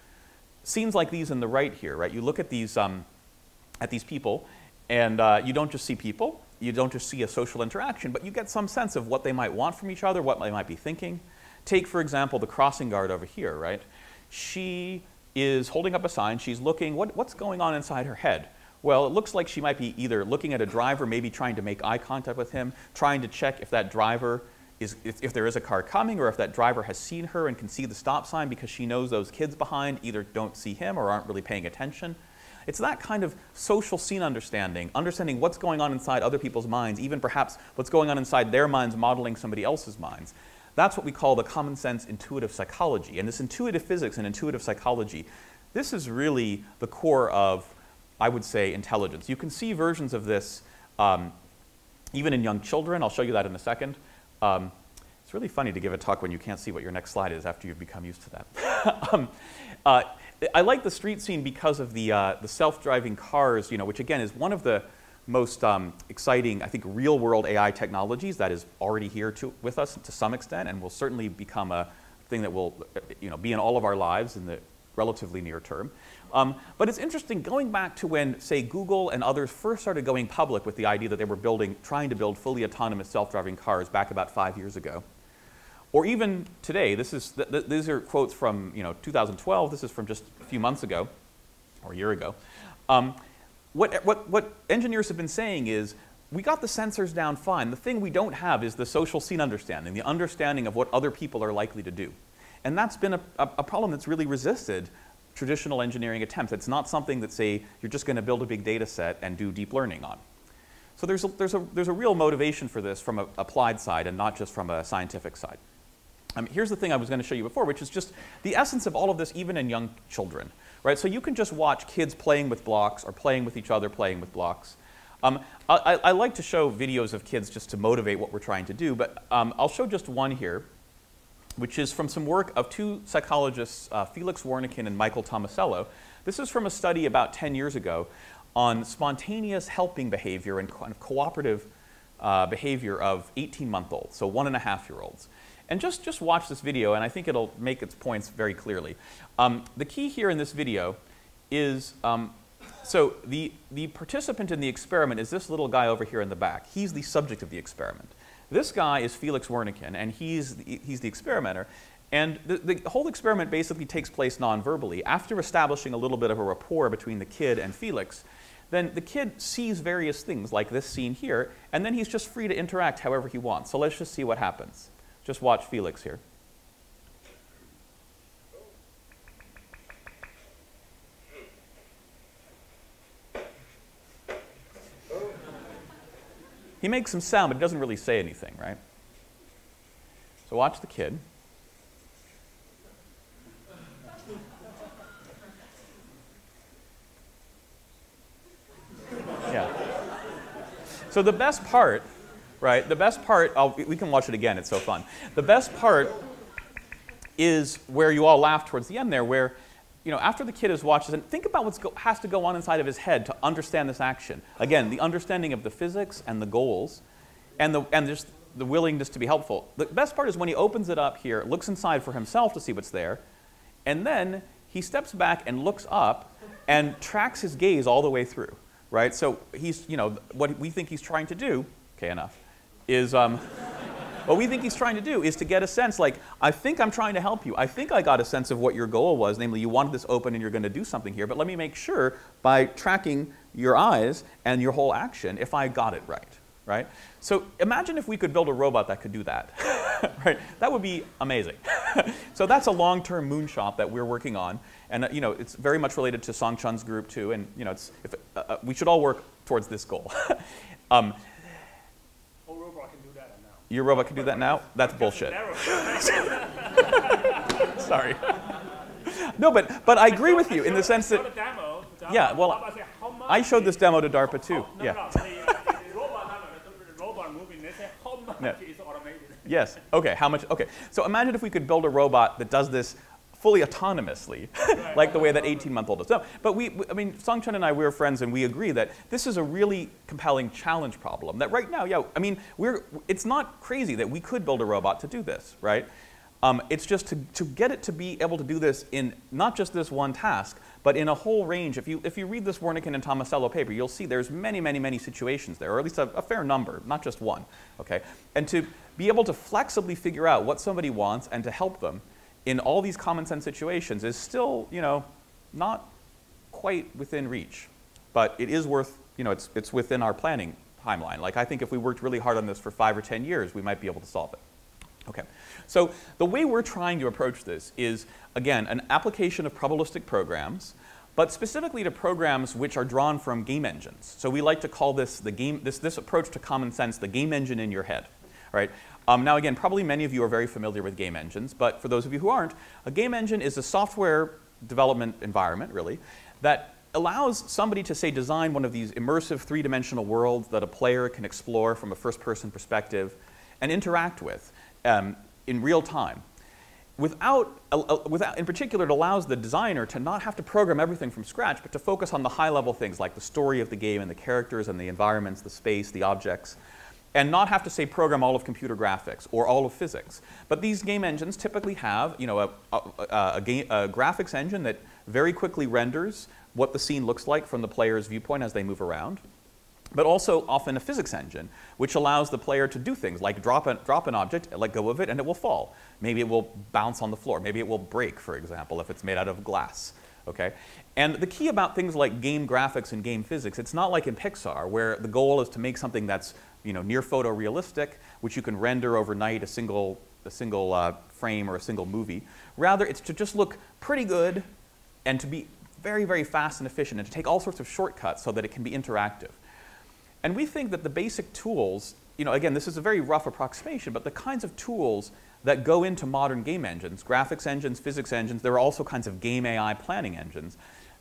Scenes like these in the right here, right? You look at these, um, at these people, and uh, you don't just see people. You don't just see a social interaction, but you get some sense of what they might want from each other, what they might be thinking. Take, for example, the crossing guard over here, right? She is holding up a sign. She's looking, what, what's going on inside her head? Well, it looks like she might be either looking at a driver, maybe trying to make eye contact with him, trying to check if that driver is, if, if there is a car coming, or if that driver has seen her and can see the stop sign because she knows those kids behind either don't see him or aren't really paying attention. It's that kind of social scene understanding, understanding what's going on inside other people's minds, even perhaps what's going on inside their minds modeling somebody else's minds. That's what we call the common sense intuitive psychology. And this intuitive physics and intuitive psychology, this is really the core of, I would say, intelligence. You can see versions of this um, even in young children. I'll show you that in a second. Um, it's really funny to give a talk when you can't see what your next slide is after you've become used to that. um, uh, I like the street scene because of the, uh, the self-driving cars, you know, which again is one of the most um, exciting, I think, real-world A I technologies that is already here to, with us to some extent, and will certainly become a thing that will, you know, be in all of our lives in the relatively near term. Um, but it's interesting, going back to when, say, Google and others first started going public with the idea that they were building, trying to build fully autonomous self-driving cars back about five years ago. Or even today, this is, th th these are quotes from, you know, two thousand twelve. This is from just a few months ago, or a year ago. Um, what, what, what engineers have been saying is, we got the sensors down fine. The thing we don't have is the social scene understanding, the understanding of what other people are likely to do. And that's been a, a, a problem that's really resisted traditional engineering attempts. It's not something that, say, you're just going to build a big data set and do deep learning on. So there's a, there's, a, there's a real motivation for this from an applied side and not just from a scientific side. Um, here's the thing I was going to show you before, which is just the essence of all of this, even in young children. Right? So you can just watch kids playing with blocks or playing with each other, playing with blocks. Um, I, I like to show videos of kids just to motivate what we're trying to do, but um, I'll show just one here, which is from some work of two psychologists, uh, Felix Warneken and Michael Tomasello. This is from a study about ten years ago on spontaneous helping behavior and kind of cooperative uh, behavior of eighteen-month-olds, so one and a half year olds. And just, just watch this video, and I think it'll make its points very clearly. Um, the key here in this video is, um, so the, the participant in the experiment is this little guy over here in the back. He's the subject of the experiment. This guy is Felix Warneken, and he's the, he's the experimenter. And the, the whole experiment basically takes place non-verbally. After establishing a little bit of a rapport between the kid and Felix, then the kid sees various things, like this scene here, and then he's just free to interact however he wants. So let's just see what happens. Just watch Felix here. He makes some sound, but he doesn't really say anything, right? So watch the kid. Yeah. So the best part, right, the best part, I'll, we can watch it again, it's so fun. The best part is where you all laugh towards the end there, where, you know, after the kid has watched this, and think about what has to go on inside of his head to understand this action. Again, the understanding of the physics and the goals, and, the, and just the willingness to be helpful. The best part is when he opens it up here, looks inside for himself to see what's there, and then he steps back and looks up and tracks his gaze all the way through, right? So he's, you know, what we think he's trying to do, okay, enough, is, um, what we think he's trying to do is to get a sense, like, I think I'm trying to help you. I think I got a sense of what your goal was, namely you wanted this open and you're going to do something here, but let me make sure by tracking your eyes and your whole action if I got it right, right? So imagine if we could build a robot that could do that, right? That would be amazing. So that's a long-term moonshot that we're working on, and uh, you know, it's very much related to Song Chun's group too, and you know, it's, if, uh, uh, we should all work towards this goal. um, Your robot can do that now? That's bullshit. Sorry. No, but, but I agree with you in the sense that, yeah, well, I showed this demo to DARPA too. Yeah. No. Yes, okay, how much, okay. So imagine if we could build a robot that does this fully autonomously, like the way that eighteen-month-old does. No, but we, I mean, Song Chun and I, we're friends, and we agree that this is a really compelling challenge problem. That right now, yeah, I mean, we're, it's not crazy that we could build a robot to do this, right? Um, it's just to, to get it to be able to do this in not just this one task, but in a whole range. If you, if you read this Warneken and Tomasello paper, you'll see there's many, many, many situations there, or at least a, a fair number, not just one, okay? And to be able to flexibly figure out what somebody wants and to help them in all these common sense situations is still, you know, not quite within reach. But it is worth, you know, it's, it's within our planning timeline. Like, I think if we worked really hard on this for five or ten years, we might be able to solve it. Okay, so the way we're trying to approach this is, again, an application of probabilistic programs, but specifically to programs which are drawn from game engines. So we like to call this, the game, this, this approach to common sense, the game engine in your head, right? Um, now again, probably many of you are very familiar with game engines, but for those of you who aren't, a game engine is a software development environment, really, that allows somebody to, say, design one of these immersive three-dimensional worlds that a player can explore from a first-person perspective and interact with um, in real time. Without, uh, without, in particular, it allows the designer to not have to program everything from scratch, but to focus on the high-level things like the story of the game and the characters and the environments, the space, the objects, and not have to, say, program all of computer graphics or all of physics. But these game engines typically have, you know, a, a, a, game, a graphics engine that very quickly renders what the scene looks like from the player's viewpoint as they move around, but also often a physics engine, which allows the player to do things like drop, a, drop an object, let go of it, and it will fall. Maybe it will bounce on the floor. Maybe it will break, for example, if it's made out of glass. Okay? And the key about things like game graphics and game physics, it's not like in Pixar, where the goal is to make something that's, you know, near photorealistic, which you can render overnight, a single, a single uh, frame or a single movie. Rather, it's to just look pretty good and to be very, very fast and efficient and to take all sorts of shortcuts so that it can be interactive. And we think that the basic tools, you know, again, this is a very rough approximation, but the kinds of tools that go into modern game engines, graphics engines, physics engines, there are also kinds of game A I planning engines,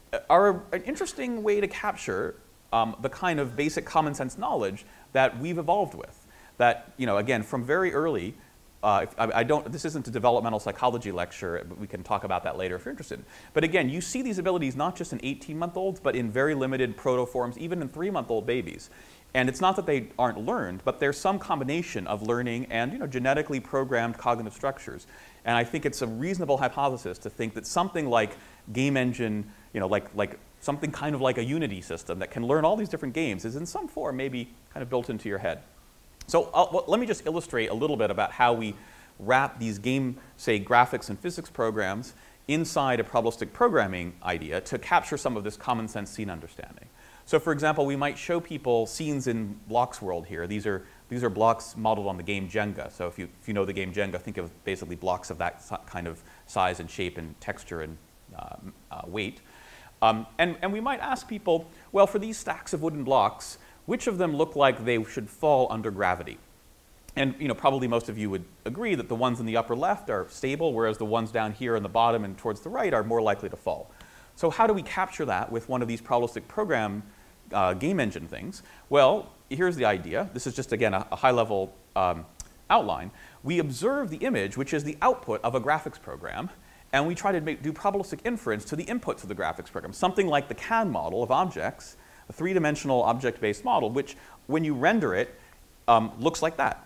are an interesting way to capture um, the kind of basic common sense knowledge that we've evolved with. That, you know, again, from very early, uh, if, I, I don't, this isn't a developmental psychology lecture, but we can talk about that later if you're interested. But again, you see these abilities not just in eighteen-month-olds, but in very limited protoforms, even in three-month-old babies. And it's not that they aren't learned, but there's some combination of learning and, you know, genetically programmed cognitive structures. And I think it's a reasonable hypothesis to think that something like game engine, you know, like, like something kind of like a Unity system that can learn all these different games is in some form maybe kind of built into your head. So I'll, well, let me just illustrate a little bit about how we wrap these game, say, graphics and physics programs inside a probabilistic programming idea to capture some of this common sense scene understanding. So for example, we might show people scenes in Blocks World here. These are, these are blocks modeled on the game Jenga. So if you, if you know the game Jenga, think of basically blocks of that kind of size and shape and texture and uh, uh, weight. Um, and, and we might ask people, well, for these stacks of wooden blocks, which of them look like they should fall under gravity? And you know, probably most of you would agree that the ones in the upper left are stable, whereas the ones down here in the bottom and towards the right are more likely to fall. So how do we capture that with one of these probabilistic program uh, game engine things? Well, here's the idea. This is just, again, a, a high-level um, outline. We observe the image, which is the output of a graphics program, and we try to make, do probabilistic inference to the inputs of the graphics program, something like the C A D model of objects, a three-dimensional object-based model, which, when you render it, um, looks like that.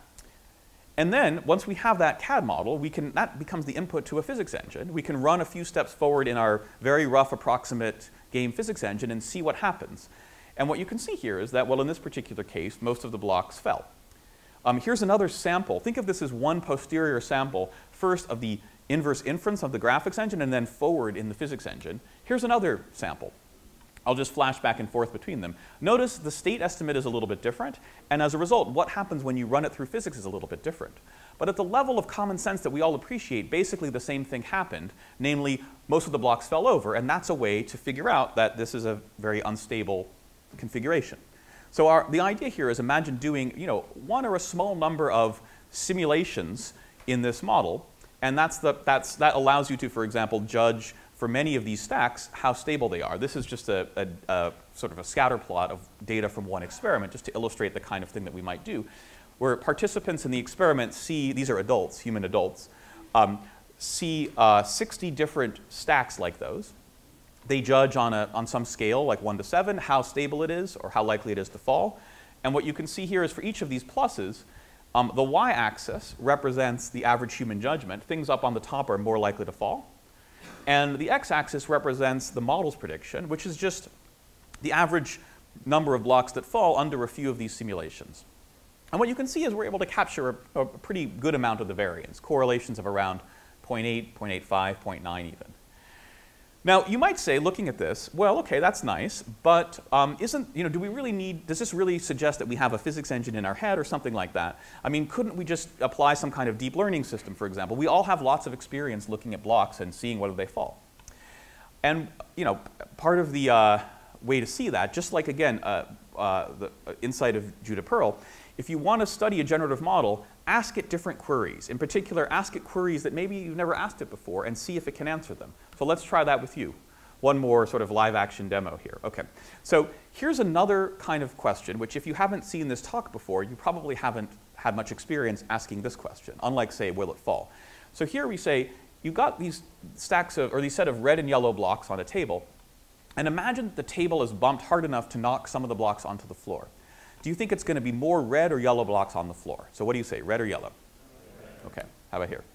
And then, once we have that C A D model, we can, that becomes the input to a physics engine. We can run a few steps forward in our very rough approximate game physics engine and see what happens. And what you can see here is that, well, in this particular case, most of the blocks fell. Um, here's another sample. Think of this as one posterior sample, first of the inverse inference of the graphics engine and then forward in the physics engine. Here's another sample. I'll just flash back and forth between them. Notice the state estimate is a little bit different, and as a result, what happens when you run it through physics is a little bit different. But at the level of common sense that we all appreciate, basically the same thing happened, namely, most of the blocks fell over, and that's a way to figure out that this is a very unstable configuration. So our, the idea here is imagine doing, you know, one or a small number of simulations in this model, and that's the, that's, that allows you to, for example, judge for many of these stacks how stable they are. This is just a, a, a sort of a scatter plot of data from one experiment, just to illustrate the kind of thing that we might do, where participants in the experiment see, these are adults, human adults, um, see uh, sixty different stacks like those. They judge on, a, on some scale, like one to seven, how stable it is or how likely it is to fall. And what you can see here is for each of these pluses, um, the y-axis represents the average human judgment. Things up on the top are more likely to fall. And the x-axis represents the model's prediction, which is just the average number of blocks that fall under a few of these simulations. And what you can see is we're able to capture a, a pretty good amount of the variance, correlations of around zero point eight, zero point eight five, zero point nine even. Now, you might say, looking at this, well, okay, that's nice, but um, isn't, you know, do we really need, does this really suggest that we have a physics engine in our head or something like that? I mean, couldn't we just apply some kind of deep learning system, for example? We all have lots of experience looking at blocks and seeing whether they fall. And, you know, part of the uh, way to see that, just like, again, uh, uh, the insight of Judah Pearl, if you want to study a generative model, ask it different queries. In particular, ask it queries that maybe you've never asked it before and see if it can answer them. So let's try that with you. One more sort of live action demo here. Okay, so here's another kind of question, which if you haven't seen this talk before, you probably haven't had much experience asking this question, unlike, say, will it fall? So here we say, you've got these stacks of, or these set of red and yellow blocks on a table, and imagine that the table is bumped hard enough to knock some of the blocks onto the floor. Do you think it's going to be more red or yellow blocks on the floor? So what do you say, red or yellow? Okay, how about here?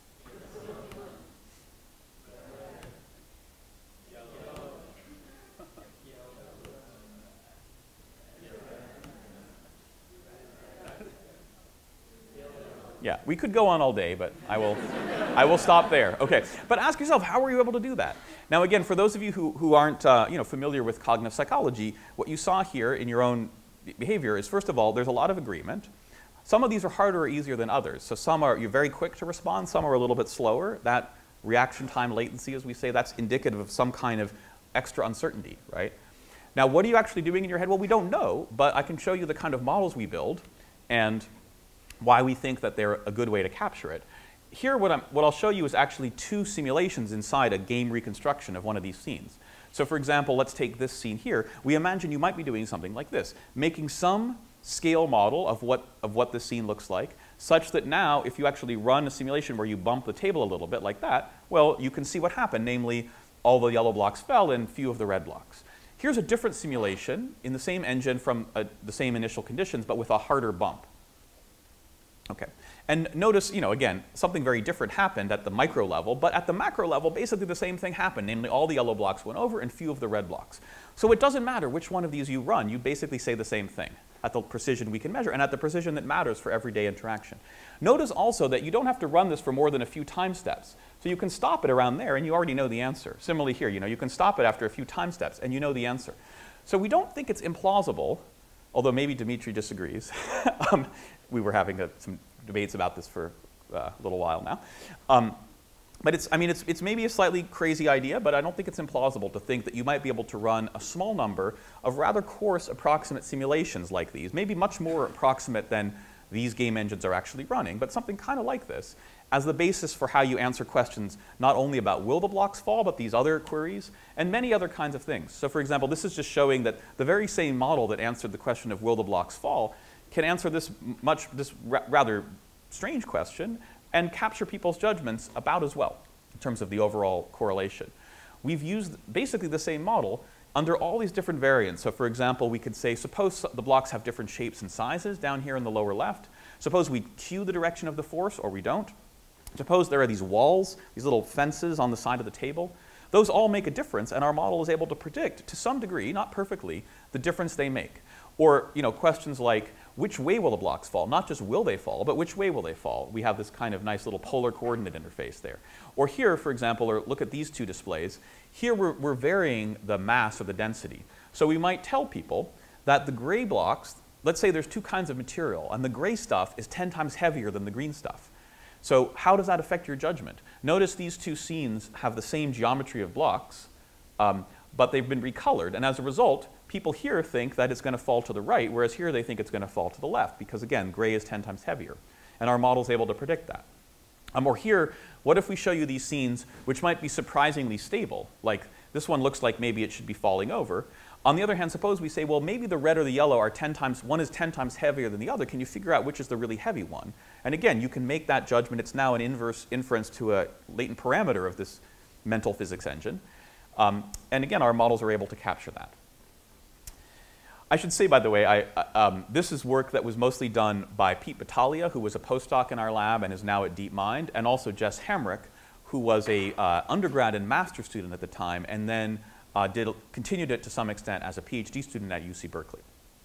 Yeah, we could go on all day, but I will, I will stop there. Okay, but ask yourself, how were you able to do that? Now again, for those of you who, who aren't uh, you know, familiar with cognitive psychology, what you saw here in your own behavior is, first of all, there's a lot of agreement. Some of these are harder or easier than others. So some are, you're very quick to respond, some are a little bit slower. That reaction time latency, as we say, that's indicative of some kind of extra uncertainty, right? Now, what are you actually doing in your head? Well, we don't know, but I can show you the kind of models we build and why we think that they're a good way to capture it. Here, what, I'm, what I'll show you is actually two simulations inside a game reconstruction of one of these scenes. So for example, let's take this scene here. We imagine you might be doing something like this, making some scale model of what, of what this scene looks like, such that now, if you actually run a simulation where you bump the table a little bit like that, well, you can see what happened, namely, all the yellow blocks fell and few of the red blocks. Here's a different simulation in the same engine from uh, the same initial conditions, but with a harder bump. Okay. And notice, you know, again, something very different happened at the micro level, but at the macro level, basically the same thing happened, namely all the yellow blocks went over and few of the red blocks. So it doesn't matter which one of these you run, you basically say the same thing at the precision we can measure and at the precision that matters for everyday interaction. Notice also that you don't have to run this for more than a few time steps. So you can stop it around there and you already know the answer. Similarly here, you know, you can stop it after a few time steps and you know the answer. So we don't think it's implausible, although maybe Dimitri disagrees. um, we were having a, some debates about this for uh, a little while now. Um, but it's, I mean, it's, it's maybe a slightly crazy idea, but I don't think it's implausible to think that you might be able to run a small number of rather coarse approximate simulations like these, maybe much more approximate than these game engines are actually running, but something kind of like this, as the basis for how you answer questions not only about will the blocks fall, but these other queries, and many other kinds of things. So for example, this is just showing that the very same model that answered the question of will the blocks fall can answer this much, this ra rather strange question and capture people's judgments about as well in terms of the overall correlation. We've used basically the same model under all these different variants. So for example, we could say, suppose the blocks have different shapes and sizes down here in the lower left. Suppose we cue the direction of the force, or we don't. Suppose there are these walls, these little fences on the side of the table. Those all make a difference, and our model is able to predict, to some degree, not perfectly, the difference they make. Or, you know, questions like, which way will the blocks fall? Not just will they fall, but which way will they fall? We have this kind of nice little polar coordinate interface there. Or here, for example, or look at these two displays. Here we're, we're varying the mass or the density. So we might tell people that the gray blocks, let's say there's two kinds of material, and the gray stuff is ten times heavier than the green stuff. So how does that affect your judgment? Notice these two scenes have the same geometry of blocks, um, but they've been recolored, and as a result, people here think that it's going to fall to the right, whereas here they think it's going to fall to the left, because again, gray is ten times heavier. And our model's able to predict that. Um, or here, what if we show you these scenes which might be surprisingly stable? Like, this one looks like maybe it should be falling over. On the other hand, suppose we say, well, maybe the red or the yellow are ten times, one is ten times heavier than the other. Can you figure out which is the really heavy one? And again, you can make that judgment. It's now an inverse inference to a latent parameter of this mental physics engine. Um, and again, our models are able to capture that. I should say, by the way, I, um, this is work that was mostly done by Pete Battaglia, who was a postdoc in our lab and is now at DeepMind, and also Jess Hamrick, who was a uh, undergrad and master student at the time, and then uh, did, continued it to some extent as a PhD student at U C Berkeley.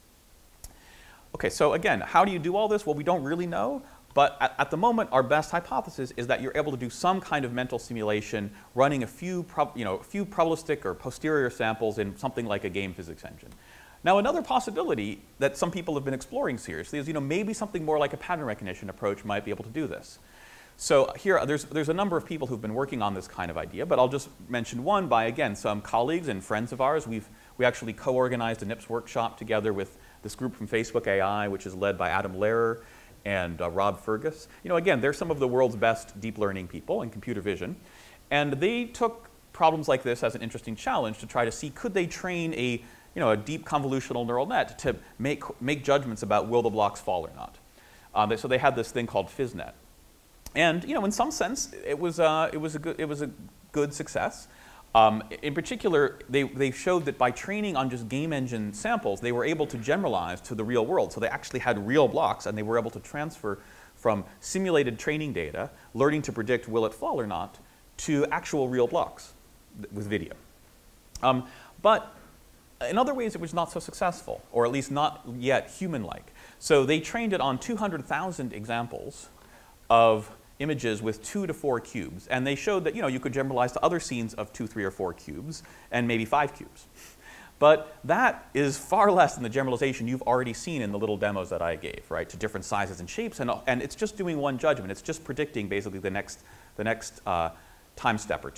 Okay, so again, how do you do all this? Well, we don't really know, but at, at the moment, our best hypothesis is that you're able to do some kind of mental simulation running a few, prob you know, a few probabilistic or posterior samples in something like a game physics engine. Now, another possibility that some people have been exploring seriously is, you know, maybe something more like a pattern recognition approach might be able to do this. So here, there's, there's a number of people who've been working on this kind of idea, but I'll just mention one by, again, some colleagues and friends of ours. We've, we actually co-organized a N I P S workshop together with this group from Facebook A I, which is led by Adam Lehrer and uh, Rob Fergus. You know, again, they're some of the world's best deep learning people in computer vision. And they took problems like this as an interesting challenge to try to see, could they train a you know, a deep convolutional neural net to make, make judgments about will the blocks fall or not. Um, they, so they had this thing called FizzNet. And you know, in some sense, it was, uh, it was, a, good, it was a good success. Um, in particular, they, they showed that by training on just game engine samples, they were able to generalize to the real world. So they actually had real blocks, and they were able to transfer from simulated training data, learning to predict will it fall or not, to actual real blocks with video. Um, but in other ways, it was not so successful, or at least not yet human-like. So they trained it on two hundred thousand examples of images with two to four cubes, and they showed that you know you could generalize to other scenes of two, three, or four cubes, and maybe five cubes. But that is far less than the generalization you've already seen in the little demos that I gave, right, to different sizes and shapes, and, and it's just doing one judgment. It's just predicting basically the next, the next uh, time step or two.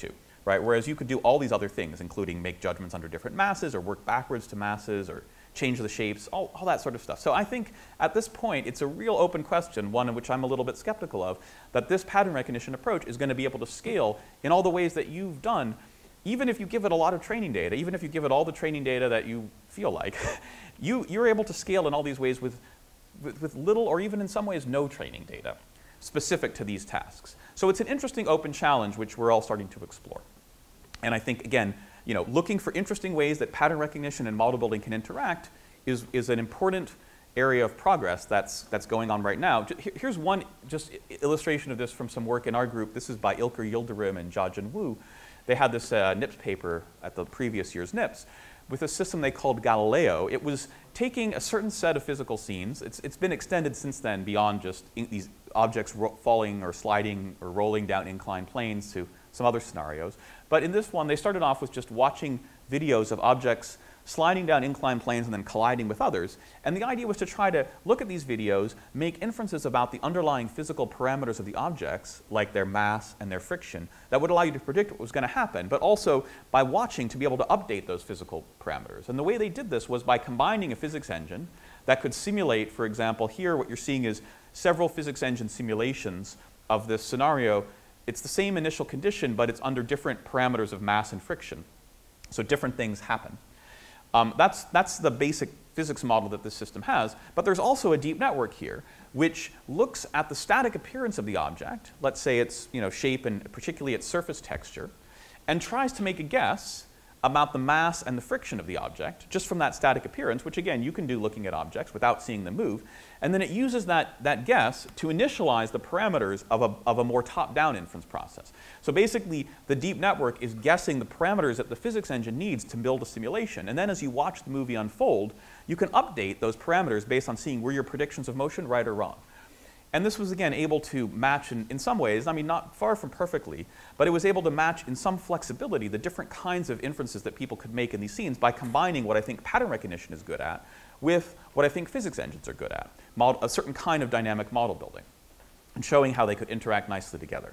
right? Whereas you could do all these other things, including make judgments under different masses or work backwards to masses or change the shapes, all, all that sort of stuff. So I think at this point, it's a real open question, one in which I'm a little bit skeptical of, that this pattern recognition approach is going to be able to scale in all the ways that you've done, even if you give it a lot of training data, even if you give it all the training data that you feel like, you, you're able to scale in all these ways with, with, with little or even in some ways no training data specific to these tasks. So it's an interesting open challenge which we're all starting to explore. And I think, again, you know, looking for interesting ways that pattern recognition and model building can interact is, is an important area of progress that's, that's going on right now. Here's one just illustration of this from some work in our group. This is by Ilker Yildirim and Jiajun Wu. They had this uh, NIPS paper at the previous year's NIPS with a system they called Galileo. It was taking a certain set of physical scenes. It's, it's been extended since then beyond just these objects falling or sliding or rolling down inclined planes to some other scenarios. But in this one, they started off with just watching videos of objects sliding down inclined planes and then colliding with others. And the idea was to try to look at these videos, make inferences about the underlying physical parameters of the objects, like their mass and their friction, that would allow you to predict what was going to happen, but also by watching to be able to update those physical parameters. And the way they did this was by combining a physics engine that could simulate, for example, here what you're seeing is several physics engine simulations of this scenario. It's the same initial condition, but it's under different parameters of mass and friction. So different things happen. Um, that's, that's the basic physics model that this system has. But there's also a deep network here, which looks at the static appearance of the object, let's say its you know, shape and particularly its surface texture, and tries to make a guess about the mass and the friction of the object, just from that static appearance, which again, you can do looking at objects without seeing them move. And then it uses that, that guess to initialize the parameters of a, of a more top-down inference process. So basically, the deep network is guessing the parameters that the physics engine needs to build a simulation. And then as you watch the movie unfold, you can update those parameters based on seeing were your predictions of motion right or wrong. And this was, again, able to match in, in some ways, I mean, not far from perfectly, but it was able to match in some flexibility the different kinds of inferences that people could make in these scenes by combining what I think pattern recognition is good at with what I think physics engines are good at, Mod a certain kind of dynamic model building, and showing how they could interact nicely together.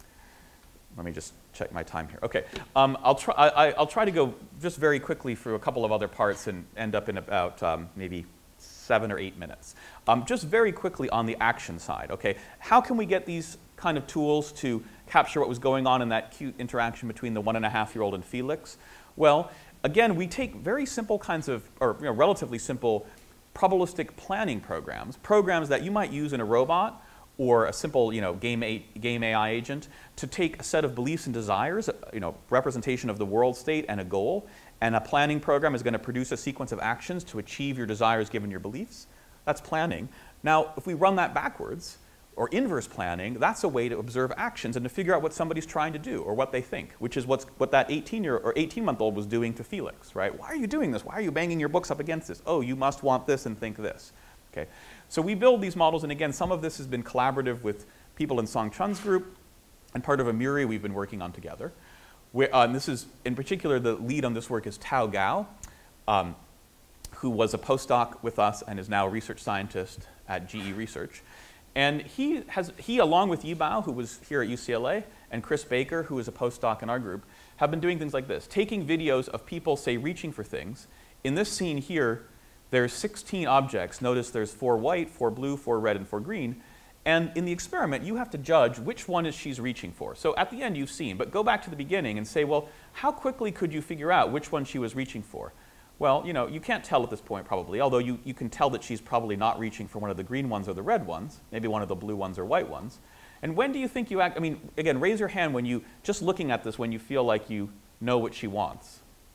Let me just check my time here. Okay, um, I'll, try, I, I'll try to go just very quickly through a couple of other parts and end up in about um, maybe seven or eight minutes. Um, just very quickly on the action side, okay? How can we get these kind of tools to capture what was going on in that cute interaction between the one and a half year old and Felix? Well, again, we take very simple kinds of, or you know, relatively simple probabilistic planning programs, programs that you might use in a robot or a simple you know, game, a, game A I agent to take a set of beliefs and desires, you know, representation of the world state and a goal, and a planning program is going to produce a sequence of actions to achieve your desires given your beliefs. That's planning. Now, if we run that backwards, or inverse planning, that's a way to observe actions and to figure out what somebody's trying to do or what they think, which is what's, what that eighteen year or eighteen month old was doing to Felix, right? Why are you doing this? Why are you banging your books up against this? Oh, you must want this and think this. Okay. So we build these models, and again, some of this has been collaborative with people in Song Chun's group, and part of a Muri we've been working on together. Where, uh, and this is, in particular, the lead on this work is Tao Gao, um, who was a postdoc with us and is now a research scientist at G E Research. And he, has, he, along with Yibao, who was here at U C L A, and Chris Baker, who is a postdoc in our group, have been doing things like this, taking videos of people, say, reaching for things. In this scene here, there's sixteen objects. Notice there's four white, four blue, four red, and four green. And in the experiment, you have to judge which one is she's reaching for. So at the end, you've seen, but go back to the beginning and say, well, how quickly could you figure out which one she was reaching for? Well, you know, you can't tell at this point probably, although you, you can tell that she's probably not reaching for one of the green ones or the red ones, maybe one of the blue ones or white ones. And when do you think you act, I mean, again, raise your hand when you, just looking at this, when you feel like you know what she wants.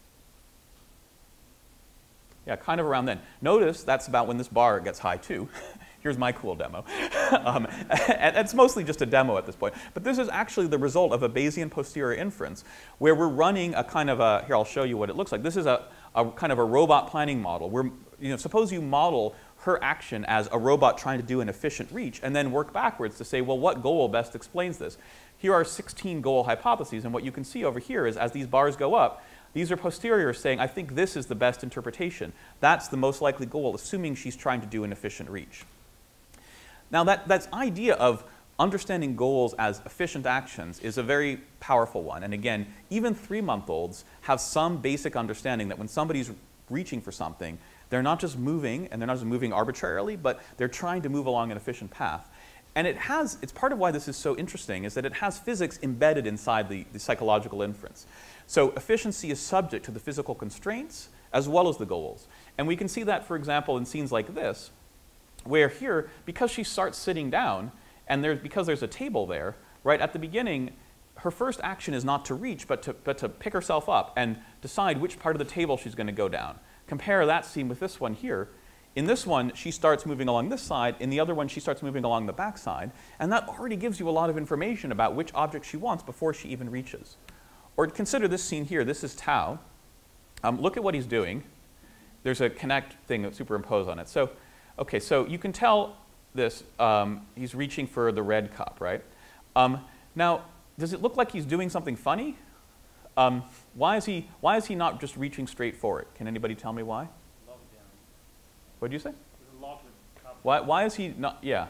Yeah, kind of around then. Notice that's about when this bar gets high too. Here's my cool demo. um, and it's mostly just a demo at this point. But this is actually the result of a Bayesian posterior inference where we're running a kind of a, here I'll show you what it looks like. This is a, a kind of a robot planning model where, you know, suppose you model her action as a robot trying to do an efficient reach and then work backwards to say, well, what goal best explains this? Here are sixteen goal hypotheses, and what you can see over here is as these bars go up, these are posteriors saying, I think this is the best interpretation. That's the most likely goal, assuming she's trying to do an efficient reach. Now that, that idea of understanding goals as efficient actions is a very powerful one. And again, even three-month-olds have some basic understanding that when somebody's reaching for something, they're not just moving, and they're not just moving arbitrarily, but they're trying to move along an efficient path. And it has, it's part of why this is so interesting, is that it has physics embedded inside the, the psychological inference. So efficiency is subject to the physical constraints as well as the goals. And we can see that, for example, in scenes like this, where here, because she starts sitting down, and there's, because there's a table there, right at the beginning, her first action is not to reach, but to, but to pick herself up and decide which part of the table she's going to go down. Compare that scene with this one here. In this one, she starts moving along this side. In the other one, she starts moving along the back side. And that already gives you a lot of information about which object she wants before she even reaches. Or consider this scene here. This is Tao. Um, look at what he's doing. There's a connect thing that's superimposed on it. So, okay, so you can tell this. Um, he's reaching for the red cup, right? Um, now, does it look like he's doing something funny? Um, why is he, why is he not just reaching straight for it? Can anybody tell me why? What did you say? Why, why is he not, yeah.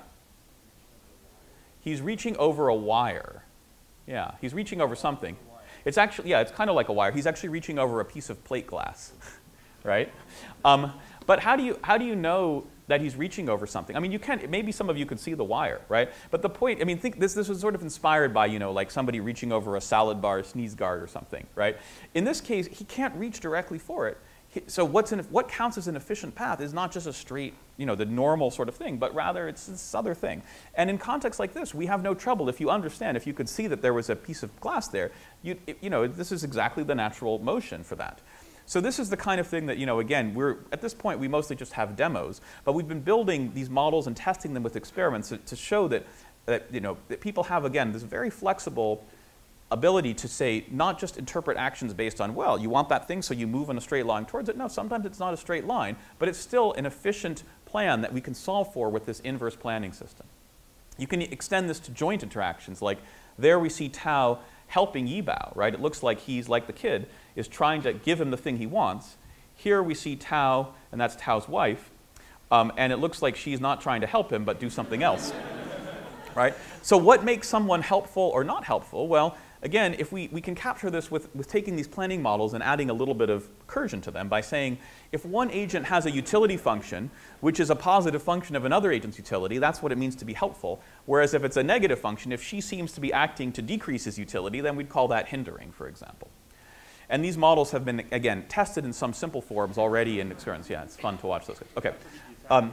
He's reaching over a wire. Yeah, he's reaching over something. It's actually, yeah, it's kind of like a wire. He's actually reaching over a piece of plate glass, right? Um, but how do you, how do you know that he's reaching over something? I mean, you can't, maybe some of you could see the wire, right? But the point, I mean, think this, this was sort of inspired by, you know, like somebody reaching over a salad bar sneeze guard or something, right? In this case, he can't reach directly for it. He, so what's an, what counts as an efficient path is not just a straight, you know, the normal sort of thing, but rather it's this other thing. And in contexts like this, we have no trouble if you understand, if you could see that there was a piece of glass there, you, you know, this is exactly the natural motion for that. So this is the kind of thing that, you know, again, we're, at this point, we mostly just have demos, but we've been building these models and testing them with experiments to, to show that, that, you know, that people have, again, this very flexible ability to say, not just interpret actions based on, well, you want that thing, so you move in a straight line towards it. No, sometimes it's not a straight line, but it's still an efficient plan that we can solve for with this inverse planning system. You can extend this to joint interactions, like there we see Tao helping Yibao, right? It looks like he's, like the kid, is trying to give him the thing he wants. Here we see Tao, and that's Tao's wife, um, and it looks like she's not trying to help him, but do something else, right? So what makes someone helpful or not helpful? Well, again, if we, we can capture this with, with taking these planning models and adding a little bit of recursion to them by saying, if one agent has a utility function, which is a positive function of another agent's utility, that's what it means to be helpful. Whereas if it's a negative function, if she seems to be acting to decrease his utility, then we'd call that hindering, for example. And these models have been, again, tested in some simple forms already in experiments. Yeah, it's fun to watch those guys. Okay. Um,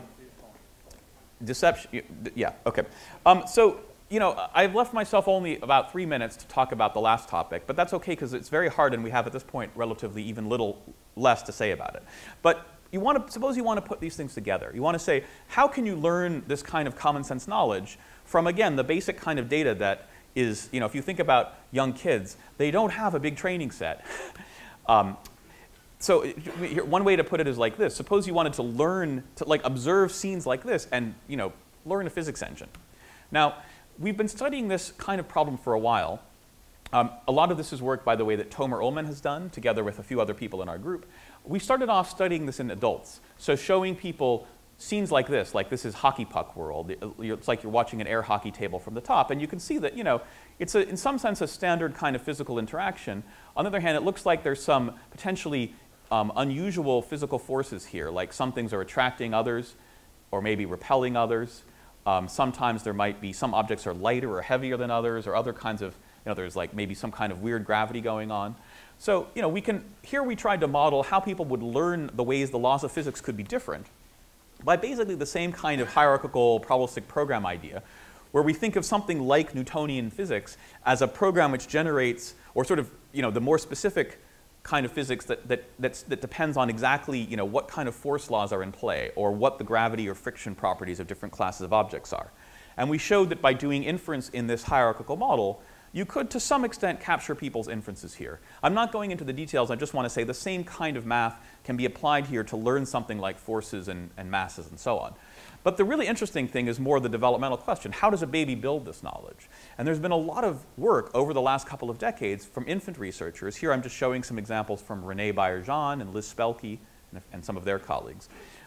deception, yeah, okay. Um, so, you know, I've left myself only about three minutes to talk about the last topic, but that's okay because it's very hard and we have at this point relatively even little less to say about it. But you want to, suppose you want to put these things together. You want to say, how can you learn this kind of common sense knowledge from, again, the basic kind of data that is, you know, if you think about young kids, they don't have a big training set. um, so one way to put it is like this. Suppose you wanted to learn, to like observe scenes like this and, you know, learn a physics engine. Now, we've been studying this kind of problem for a while. Um, a lot of this is work, by the way, that Tomer Ullman has done, together with a few other people in our group. We started off studying this in adults, so showing people scenes like this, like this is hockey puck world. It's like you're watching an air hockey table from the top, and you can see that, you know, it's a, in some sense a standard kind of physical interaction. On the other hand, it looks like there's some potentially um, unusual physical forces here, like some things are attracting others, or maybe repelling others. Um, sometimes there might be, some objects are lighter or heavier than others, or other kinds of, you know, there's like maybe some kind of weird gravity going on. So, you know, we can, here we tried to model how people would learn the ways the laws of physics could be different by basically the same kind of hierarchical probabilistic program idea, where we think of something like Newtonian physics as a program which generates, or sort of, you know, the more specific kind of physics that, that, that's, that depends on exactly, you know, what kind of force laws are in play, or what the gravity or friction properties of different classes of objects are. And we showed that by doing inference in this hierarchical model, you could, to some extent, capture people's inferences here. I'm not going into the details. I just want to say the same kind of math can be applied here to learn something like forces and, and masses and so on. But the really interesting thing is more the developmental question. How does a baby build this knowledge? And there's been a lot of work over the last couple of decades from infant researchers. Here I'm just showing some examples from Renee Bayer-Jean and Liz Spelke and, and some of their colleagues.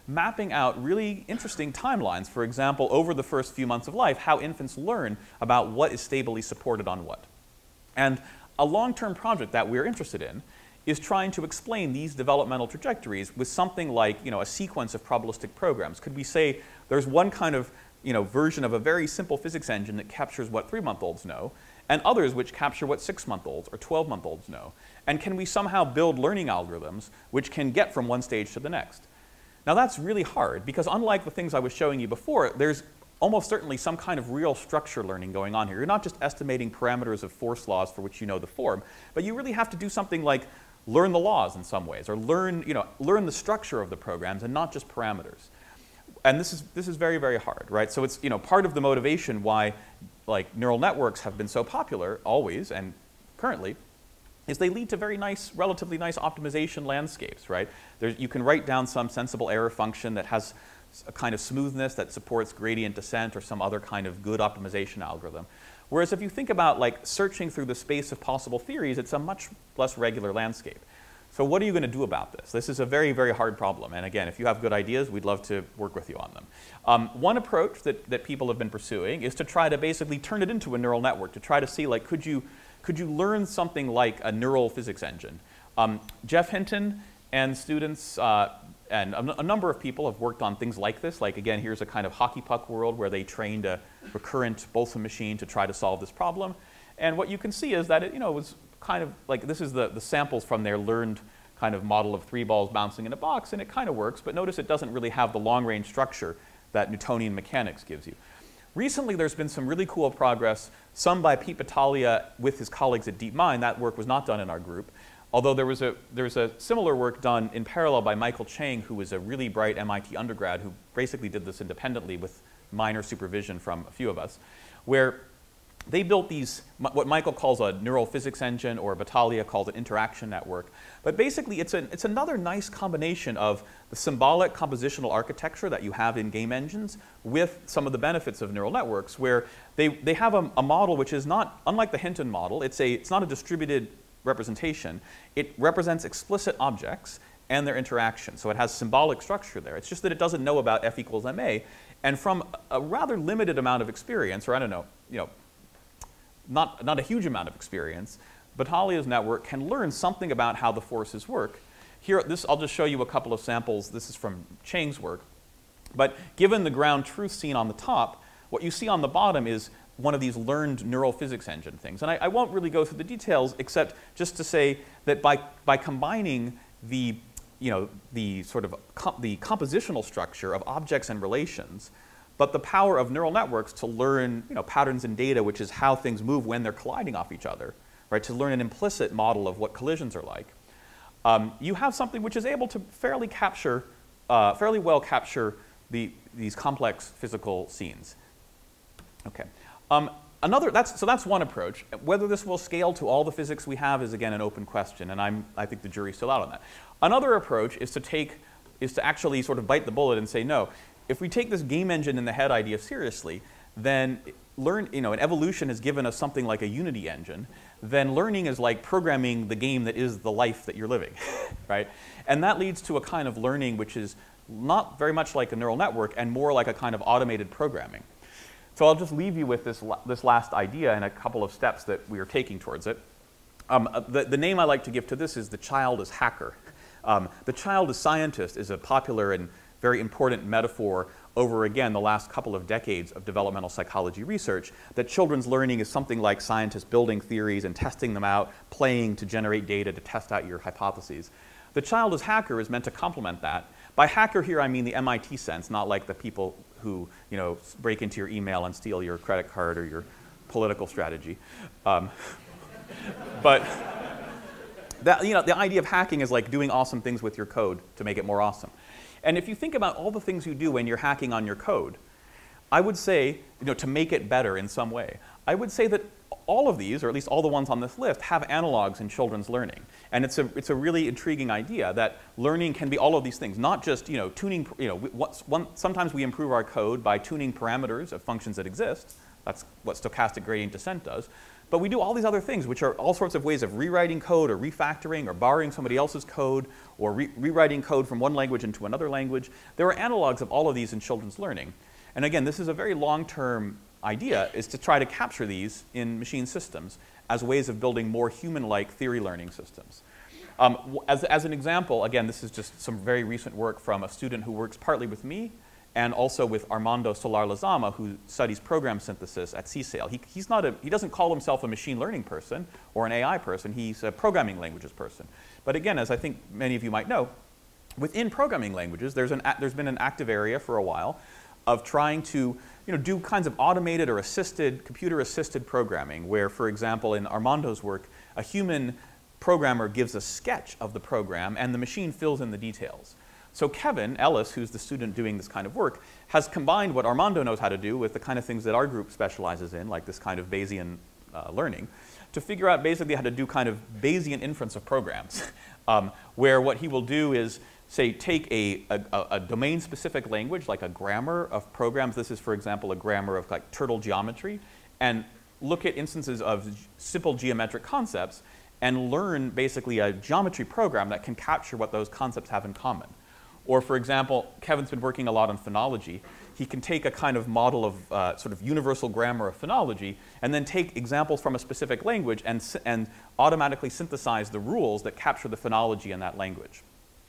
mapping out really interesting timelines. For example, over the first few months of life, how infants learn about what is stably supported on what. And a long-term project that we're interested in is trying to explain these developmental trajectories with something like, you know, a sequence of probabilistic programs. Could we say there's one kind of, you know, version of a very simple physics engine that captures what three-month-olds know, and others which capture what six-month-olds or twelve-month-olds know? And can we somehow build learning algorithms which can get from one stage to the next? Now that's really hard, because unlike the things I was showing you before, there's almost certainly some kind of real structure learning going on here. You're not just estimating parameters of force laws for which you know the form, but you really have to do something like learn the laws in some ways, or learn, you know, learn the structure of the programs and not just parameters. And this is, this is very, very hard, right? So it's, you know, part of the motivation why like neural networks have been so popular always and currently is they lead to very nice, relatively nice optimization landscapes, right? There's, you can write down some sensible error function that has a kind of smoothness that supports gradient descent or some other kind of good optimization algorithm. Whereas if you think about like searching through the space of possible theories, it's a much less regular landscape. So what are you going to do about this? This is a very, very hard problem. And again, if you have good ideas, we'd love to work with you on them. Um, one approach that, that people have been pursuing is to try to basically turn it into a neural network, to try to see, like, could you, could you learn something like a neural physics engine? Um, Jeff Hinton and students uh, and a, a number of people have worked on things like this. Like, again, here's a kind of hockey puck world where they trained a recurrent Boltzmann machine to try to solve this problem. And what you can see is that it, you know, was kind of like, this is the, the samples from their learned kind of model of three balls bouncing in a box, and it kind of works, but notice it doesn't really have the long-range structure that Newtonian mechanics gives you. Recently, there's been some really cool progress, some by Pete Battaglia with his colleagues at DeepMind. That work was not done in our group. Although there was, a, there was a similar work done in parallel by Michael Chang, who was a really bright M I T undergrad who basically did this independently with minor supervision from a few of us, where they built these, what Michael calls a neural physics engine, or Battaglia calls an interaction network. But basically, it's, a, it's another nice combination of the symbolic compositional architecture that you have in game engines with some of the benefits of neural networks, where they, they have a, a model which is not, unlike the Hinton model, it's, a, it's not a distributed representation. It represents explicit objects and their interaction. So it has symbolic structure there. It's just that it doesn't know about F equals M A. And from a rather limited amount of experience, or I don't know, you know, not, not a huge amount of experience, Battaglia's network can learn something about how the forces work. Here, this, I'll just show you a couple of samples. This is from Chang's work. But given the ground truth seen on the top, what you see on the bottom is one of these learned neural physics engine things. And I, I won't really go through the details, except just to say that by, by combining the, you know, the sort of com the compositional structure of objects and relations, but the power of neural networks to learn, you know, patterns in data, which is how things move when they're colliding off each other, right, to learn an implicit model of what collisions are like, um, you have something which is able to fairly capture, uh, fairly well capture the, these complex physical scenes. Okay. Um, another, that's, so that's one approach. Whether this will scale to all the physics we have is, again, an open question, and I'm, I think the jury's still out on that. Another approach is to take, is to actually sort of bite the bullet and say, no, if we take this game engine in the head idea seriously, then learn, you know, an evolution has given us something like a unity engine, then learning is like programming the game that is the life that you're living, right? And that leads to a kind of learning which is not very much like a neural network and more like a kind of automated programming. So I'll just leave you with this, this last idea and a couple of steps that we are taking towards it. Um, the, the name I like to give to this is the child as hacker. Um, the child as scientist is a popular and very important metaphor over, again, the last couple of decades of developmental psychology research, that children's learning is something like scientists building theories and testing them out, playing to generate data to test out your hypotheses. The child as hacker is meant to complement that. By hacker here, I mean the M I T sense, not like the people who, you know, break into your email and steal your credit card or your political strategy. Um, but that, you know, the idea of hacking is like doing awesome things with your code to make it more awesome. And if you think about all the things you do when you're hacking on your code, I would say, you know, to make it better in some way, I would say that all of these, or at least all the ones on this list, have analogs in children's learning. And it's a, it's a really intriguing idea that learning can be all of these things, not just, you know, tuning, you know, what's one, sometimes we improve our code by tuning parameters of functions that exist, That's what stochastic gradient descent does. But we do all these other things, which are all sorts of ways of rewriting code or refactoring or borrowing somebody else's code or re rewriting code from one language into another language. There are analogs of all of these in children's learning. And again, this is a very long-term idea, is to try to capture these in machine systems as ways of building more human-like theory learning systems. Um, as, as an example, again, this is just some very recent work from a student who works partly with me and also with Armando Solar-Lezama, who studies program synthesis at C S A I L. He, he's not a, he doesn't call himself a machine learning person or an A I person. He's a programming languages person. But again, as I think many of you might know, within programming languages, there's, an, there's been an active area for a while of trying to you know, do kinds of automated or assisted, computer-assisted programming, where, for example, in Armando's work, a human programmer gives a sketch of the program, and the machine fills in the details. So Kevin Ellis, who's the student doing this kind of work, has combined what Armando knows how to do with the kind of things that our group specializes in, like this kind of Bayesian uh, learning, to figure out basically how to do kind of Bayesian inference of programs, um, where what he will do is, say, take a, a, a domain-specific language, like a grammar of programs. This is, for example, a grammar of like turtle geometry, and look at instances of simple geometric concepts and learn basically a geometry program that can capture what those concepts have in common. Or, for example, Kevin's been working a lot on phonology. He can take a kind of model of uh, sort of universal grammar of phonology and then take examples from a specific language and, and automatically synthesize the rules that capture the phonology in that language.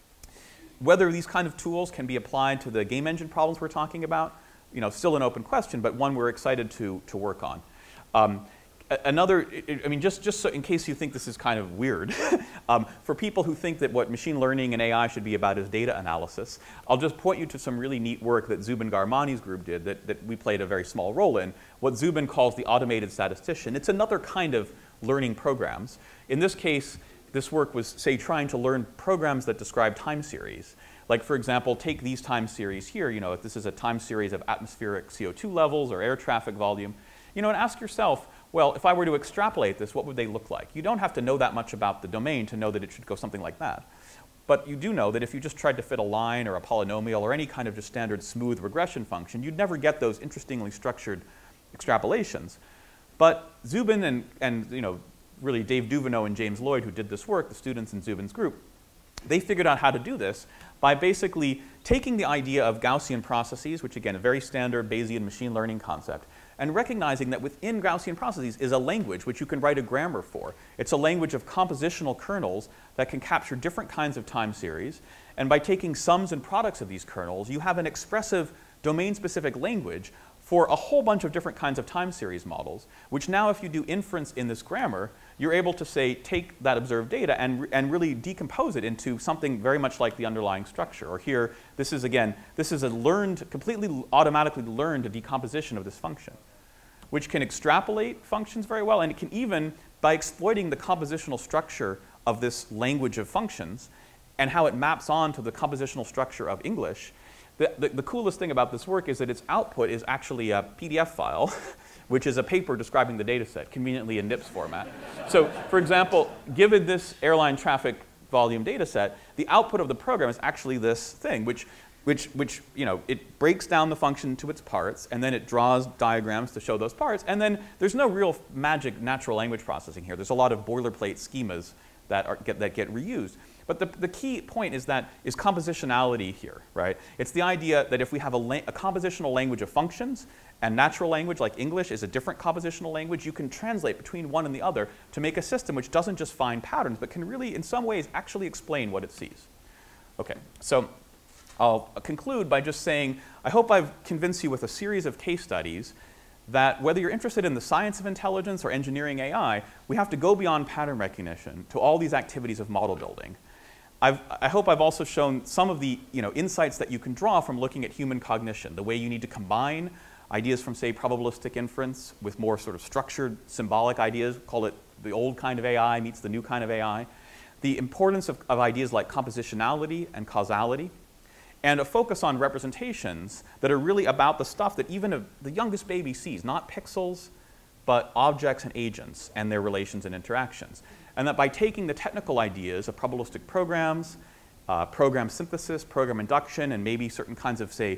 Whether these kind of tools can be applied to the game engine problems we're talking about, you know, still an open question, but one we're excited to, to work on. Um, Another, I mean, just, just so in case you think this is kind of weird, um, for people who think that what machine learning and A I should be about is data analysis, I'll just point you to some really neat work that Zubin Garmani's group did that, that we played a very small role in, what Zubin calls the automated statistician. It's another kind of learning programs. In this case, this work was, say, trying to learn programs that describe time series. Like, for example, take these time series here. You know, if this is a time series of atmospheric C O two levels or air traffic volume, you know, and ask yourself, well, if I were to extrapolate this, what would they look like? You don't have to know that much about the domain to know that it should go something like that. But you do know that if you just tried to fit a line or a polynomial or any kind of just standard smooth regression function, you'd never get those interestingly structured extrapolations. But Zubin and, and you know, really Dave Duveneau and James Lloyd, who did this work, the students in Zubin's group, they figured out how to do this by basically taking the idea of Gaussian processes, which again, a very standard Bayesian machine learning concept, and recognizing that within Gaussian processes is a language which you can write a grammar for. It's a language of compositional kernels that can capture different kinds of time series. And by taking sums and products of these kernels, you have an expressive domain-specific language for a whole bunch of different kinds of time series models, which now if you do inference in this grammar, you're able to, say, take that observed data and, and really decompose it into something very much like the underlying structure. Or here, this is, again, this is a learned, completely automatically learned decomposition of this function, which can extrapolate functions very well, and it can even, by exploiting the compositional structure of this language of functions and how it maps on to the compositional structure of English, the, the, the coolest thing about this work is that its output is actually a P D F file, which is a paper describing the data set, conveniently in N I P S format. So, for example, given this airline traffic volume data set, the output of the program is actually this thing, which Which, which, you know, it breaks down the function to its parts, and then it draws diagrams to show those parts, and then there's no real magic natural language processing here. There's a lot of boilerplate schemas that, are, get, that get reused. But the, the key point is that is compositionality here, right? It's the idea that if we have a, a compositional language of functions, and natural language like English is a different compositional language, you can translate between one and the other to make a system which doesn't just find patterns, but can really, in some ways, actually explain what it sees. Okay, so I'll conclude by just saying, I hope I've convinced you with a series of case studies that whether you're interested in the science of intelligence or engineering A I, we have to go beyond pattern recognition to all these activities of model building. I've, I hope I've also shown some of the you know, insights that you can draw from looking at human cognition, the way you need to combine ideas from, say, probabilistic inference with more sort of structured symbolic ideas, call it the old kind of A I meets the new kind of A I, the importance of, of ideas like compositionality and causality, and a focus on representations that are really about the stuff that even a, the youngest baby sees, not pixels, but objects and agents and their relations and interactions. And that by taking the technical ideas of probabilistic programs, uh, program synthesis, program induction, and maybe certain kinds of, say,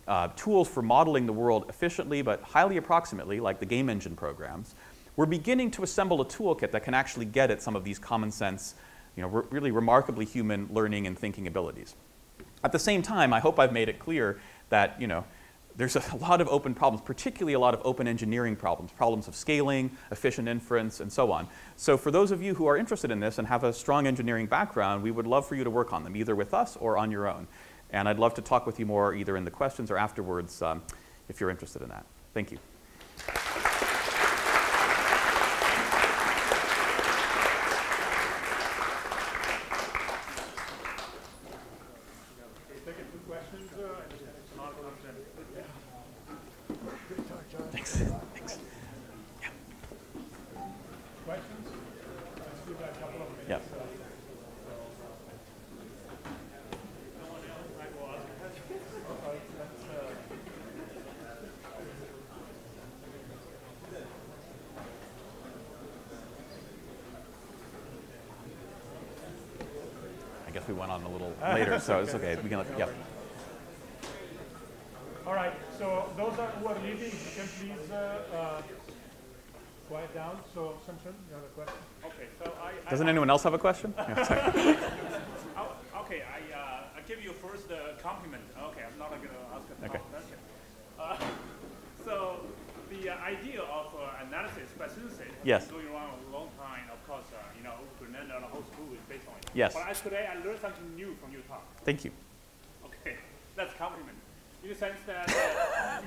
uh, tools for modeling the world efficiently but highly approximately, like the game engine programs, we're beginning to assemble a toolkit that can actually get at some of these common sense, you know, re really remarkably human learning and thinking abilities. At the same time, I hope I've made it clear that, you know, there's a lot of open problems, particularly a lot of open engineering problems, problems of scaling, efficient inference, and so on. So for those of you who are interested in this and have a strong engineering background, we would love for you to work on them, either with us or on your own. And I'd love to talk with you more either in the questions or afterwards um, if you're interested in that. Thank you. Thanks. Thanks. Yeah. Questions? Let's give that a couple of minutes. Yeah. I guess we went on a little later, so it's okay. We can let, yeah. All right, so those are, who are leaving, you can please uh, uh, quiet down. So, Simpson, you have a question? Okay, so I... Doesn't I, anyone else have a question? Yeah, sorry. oh, okay, I, uh, I give you first a compliment. Okay, I'm not going to ask a Okay. question. Uh, so, the uh, idea of uh, analysis by synthesis has Yes. been going around a long time. Of course, uh, you know, Grenada and the whole school is based on it. Yes. But I, today I learned something new from your talk. Thank you. Okay, that's a compliment. In the sense that, uh,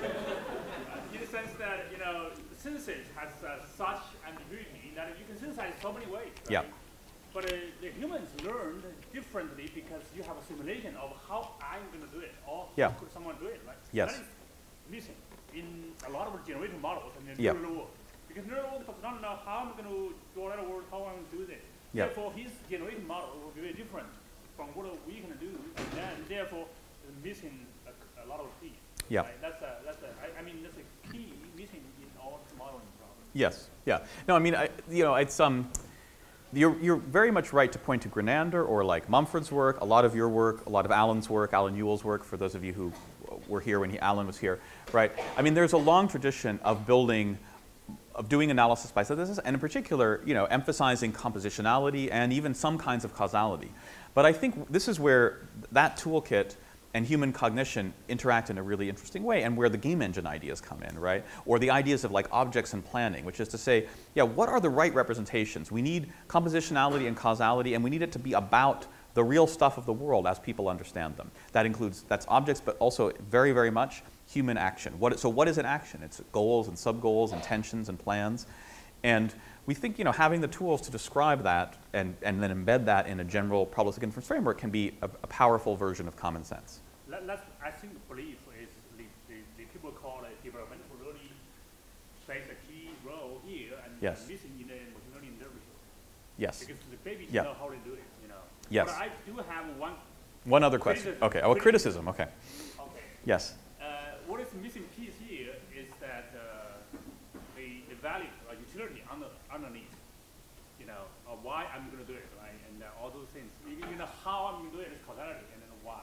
in the sense that, you know, synthesis has uh, such ambiguity that you can synthesize so many ways, right? Yeah. But uh, the humans learned differently because you have a simulation of how I'm going to do it, or Yeah. how could someone do it, right? Yes. That is missing in a lot of generative models and in Yeah. neural world. Because neural world does not know how I'm going to draw that word, how I'm going to do this. Yeah. Therefore, his generative model will be very different from what we can do, and then therefore missing a, a lot of keys. Yeah. Right? That's a, that's a, I, I mean, that's a key missing in all modeling problems. Yes. Yeah. No, I mean, I, you know, it's um, you're you're very much right to point to Grenander or like Mumford's work, a lot of your work, a lot of Alan's work, Alan Ewell's work. For those of you who were here when he, Alan was here, right? I mean, there's a long tradition of building. Of doing analysis by synthesis, and in particular, you know, emphasizing compositionality and even some kinds of causality. But I think this is where that toolkit and human cognition interact in a really interesting way, and where the game engine ideas come in, right? Or the ideas of like objects and planning, which is to say, yeah, what are the right representations? We need compositionality and causality, and we need it to be about the real stuff of the world as people understand them. That includes, that's objects, but also very, very much human action. What, so what is an action? It's goals and sub-goals, intentions and plans. And we think, you know, having the tools to describe that and, and then embed that in a general probabilistic inference framework can be a, a powerful version of common sense. Let, let's, I think belief is the, the, the people call it developmental learning plays a key role here, and Yes. missing in the machine learning literature. Yes. Because the babies Yeah. know how to do it, you know. Yes. But I do have one. One other question. Criticism. Okay. Oh, a criticism. Okay. Okay. Yes. Uh, what is missing piece here is that uh, the, the value or utility under, underneath, you know, uh, why I'm going to do it, right? And uh, all those things. You, you know how I'm going to do it is causality, and then why.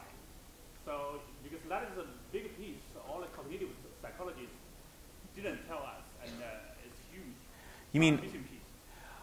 So, because that is a big piece, all the cognitive psychologists didn't tell us, and uh, it's huge. You mean uh, missing piece.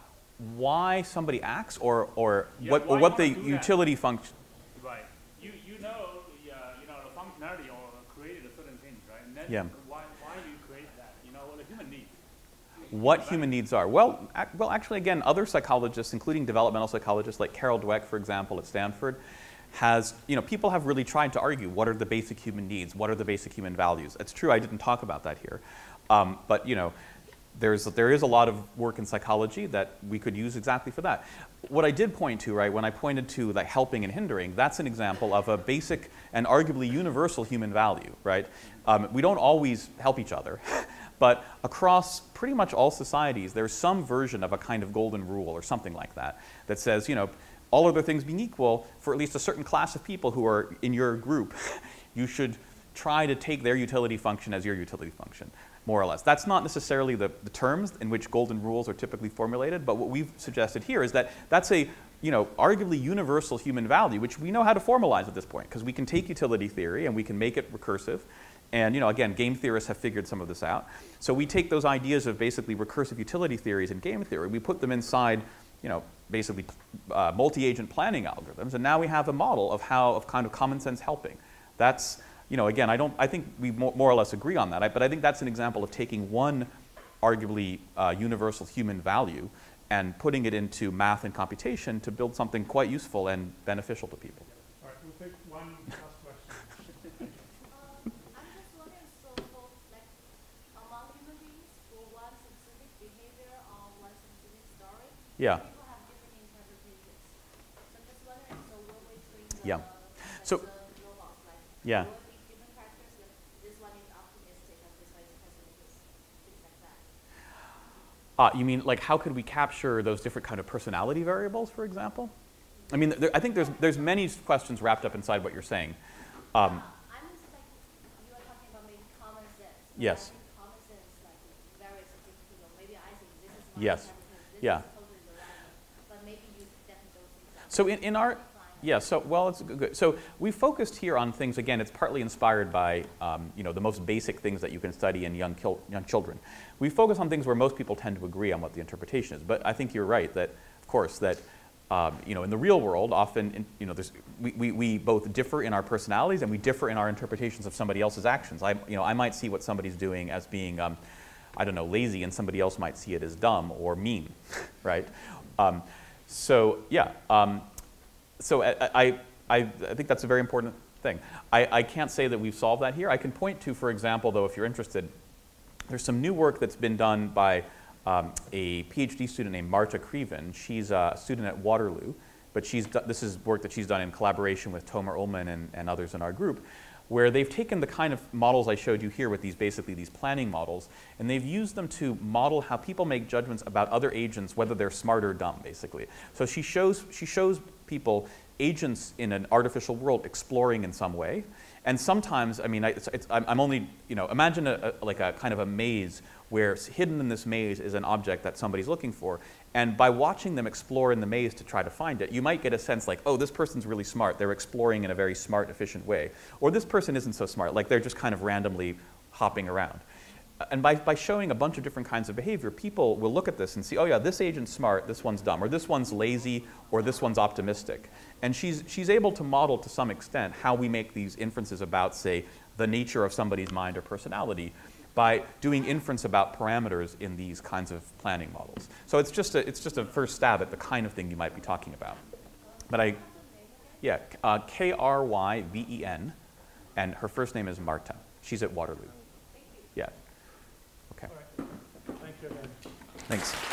why somebody acts, or or Yeah, what why or what you the wanna do that? utility function? Right. You you know the uh, you know the functionality or created a certain thing, right? And then Yeah. why why do you create that? You know, the human needs. What Right. human needs are. Well, ac well, actually, again, other psychologists, including developmental psychologists like Carol Dweck, for example, at Stanford, has, you know, people have really tried to argue what are the basic human needs, what are the basic human values. It's true, I didn't talk about that here. Um, but, you know, there's, there is a lot of work in psychology that we could use exactly for that. What I did point to, right, when I pointed to like helping and hindering, that's an example of a basic and arguably universal human value, right? Um, we don't always help each other. But across pretty much all societies, there's some version of a kind of golden rule or something like that that says, you know, all other things being equal, for at least a certain class of people who are in your group, you should try to take their utility function as your utility function. more or less. That's not necessarily the, the terms in which golden rules are typically formulated, but what we've suggested here is that that's a, you know, arguably universal human value, which we know how to formalize at this point, because we can take utility theory and we can make it recursive. And, you know, again, game theorists have figured some of this out. So we take those ideas of basically recursive utility theories in game theory, we put them inside, you know, basically uh, multi-agent planning algorithms, and now we have a model of how, of kind of common sense helping. That's, you know, again, I don't, I think we more, more or less agree on that, I, but I think that's an example of taking one arguably uh, universal human value and putting it into math and computation to build something quite useful and beneficial to people. All right, we'll take one last question. um, I'm just wondering, so for, like, among human beings, for one specific behavior or one specific story, Yeah. people have different interpretations. So I'm just wondering, so when we train the, Yeah. like So- the robots, like, Yeah. will it be different characters, like this one is optimistic and this one is pessimistic, things like that? Uh, you mean, like, how could we capture those different kind of personality variables, for example? I mean, there, I think there's, there's many questions wrapped up inside what you're saying. Um, Uh, I'm just like, you are talking about maybe common sense. but Yes. I think common sense, like, varies with different people. Maybe I think this is my Yes. interpretation, this Yeah. is totally the right one. But maybe you definitely don't think that. So in, in our, Fine. yeah, so, well, it's good, good. So we focused here on things, again, it's partly inspired by, um, you know, the most basic things that you can study in young, kil young children. We focus on things where most people tend to agree on what the interpretation is. But I think you're right that, of course, that, um, you know, in the real world, often, in, you know, there's, we, we, we both differ in our personalities and we differ in our interpretations of somebody else's actions. I, you know, I might see what somebody's doing as being, um, I don't know, lazy, and somebody else might see it as dumb or mean, right? Um, so, yeah. Um, So I, I, I, I think that's a very important thing. I, I can't say that we've solved that here. I can point to, for example, though, if you're interested, there's some new work that's been done by um, a PhD student named Marta Kriven. She's a student at Waterloo, but she's this is work that she's done in collaboration with Tomer Ullman and, and others in our group, where they've taken the kind of models I showed you here with these basically these planning models, and they've used them to model how people make judgments about other agents, whether they're smart or dumb, basically. So she shows, she shows people agents in an artificial world exploring in some way. And sometimes, I mean, I, it's, it's, I'm, I'm only, you know, imagine a, a, like a kind of a maze where hidden in this maze is an object that somebody's looking for. And by watching them explore in the maze to try to find it, you might get a sense like, oh, this person's really smart. They're exploring in a very smart, efficient way. Or this person isn't so smart. Like, they're just kind of randomly hopping around. And by, by showing a bunch of different kinds of behavior, people will look at this and see, oh yeah, this agent's smart, this one's dumb, or this one's lazy, or this one's optimistic. And she's, she's able to model to some extent how we make these inferences about, say, the nature of somebody's mind or personality by doing inference about parameters in these kinds of planning models. So it's just a, it's just a first stab at the kind of thing you might be talking about. But I, yeah, uh, K R Y V E N, and her first name is Marta. She's at Waterloo. Yeah. Okay. All right. Thank you again. Thanks.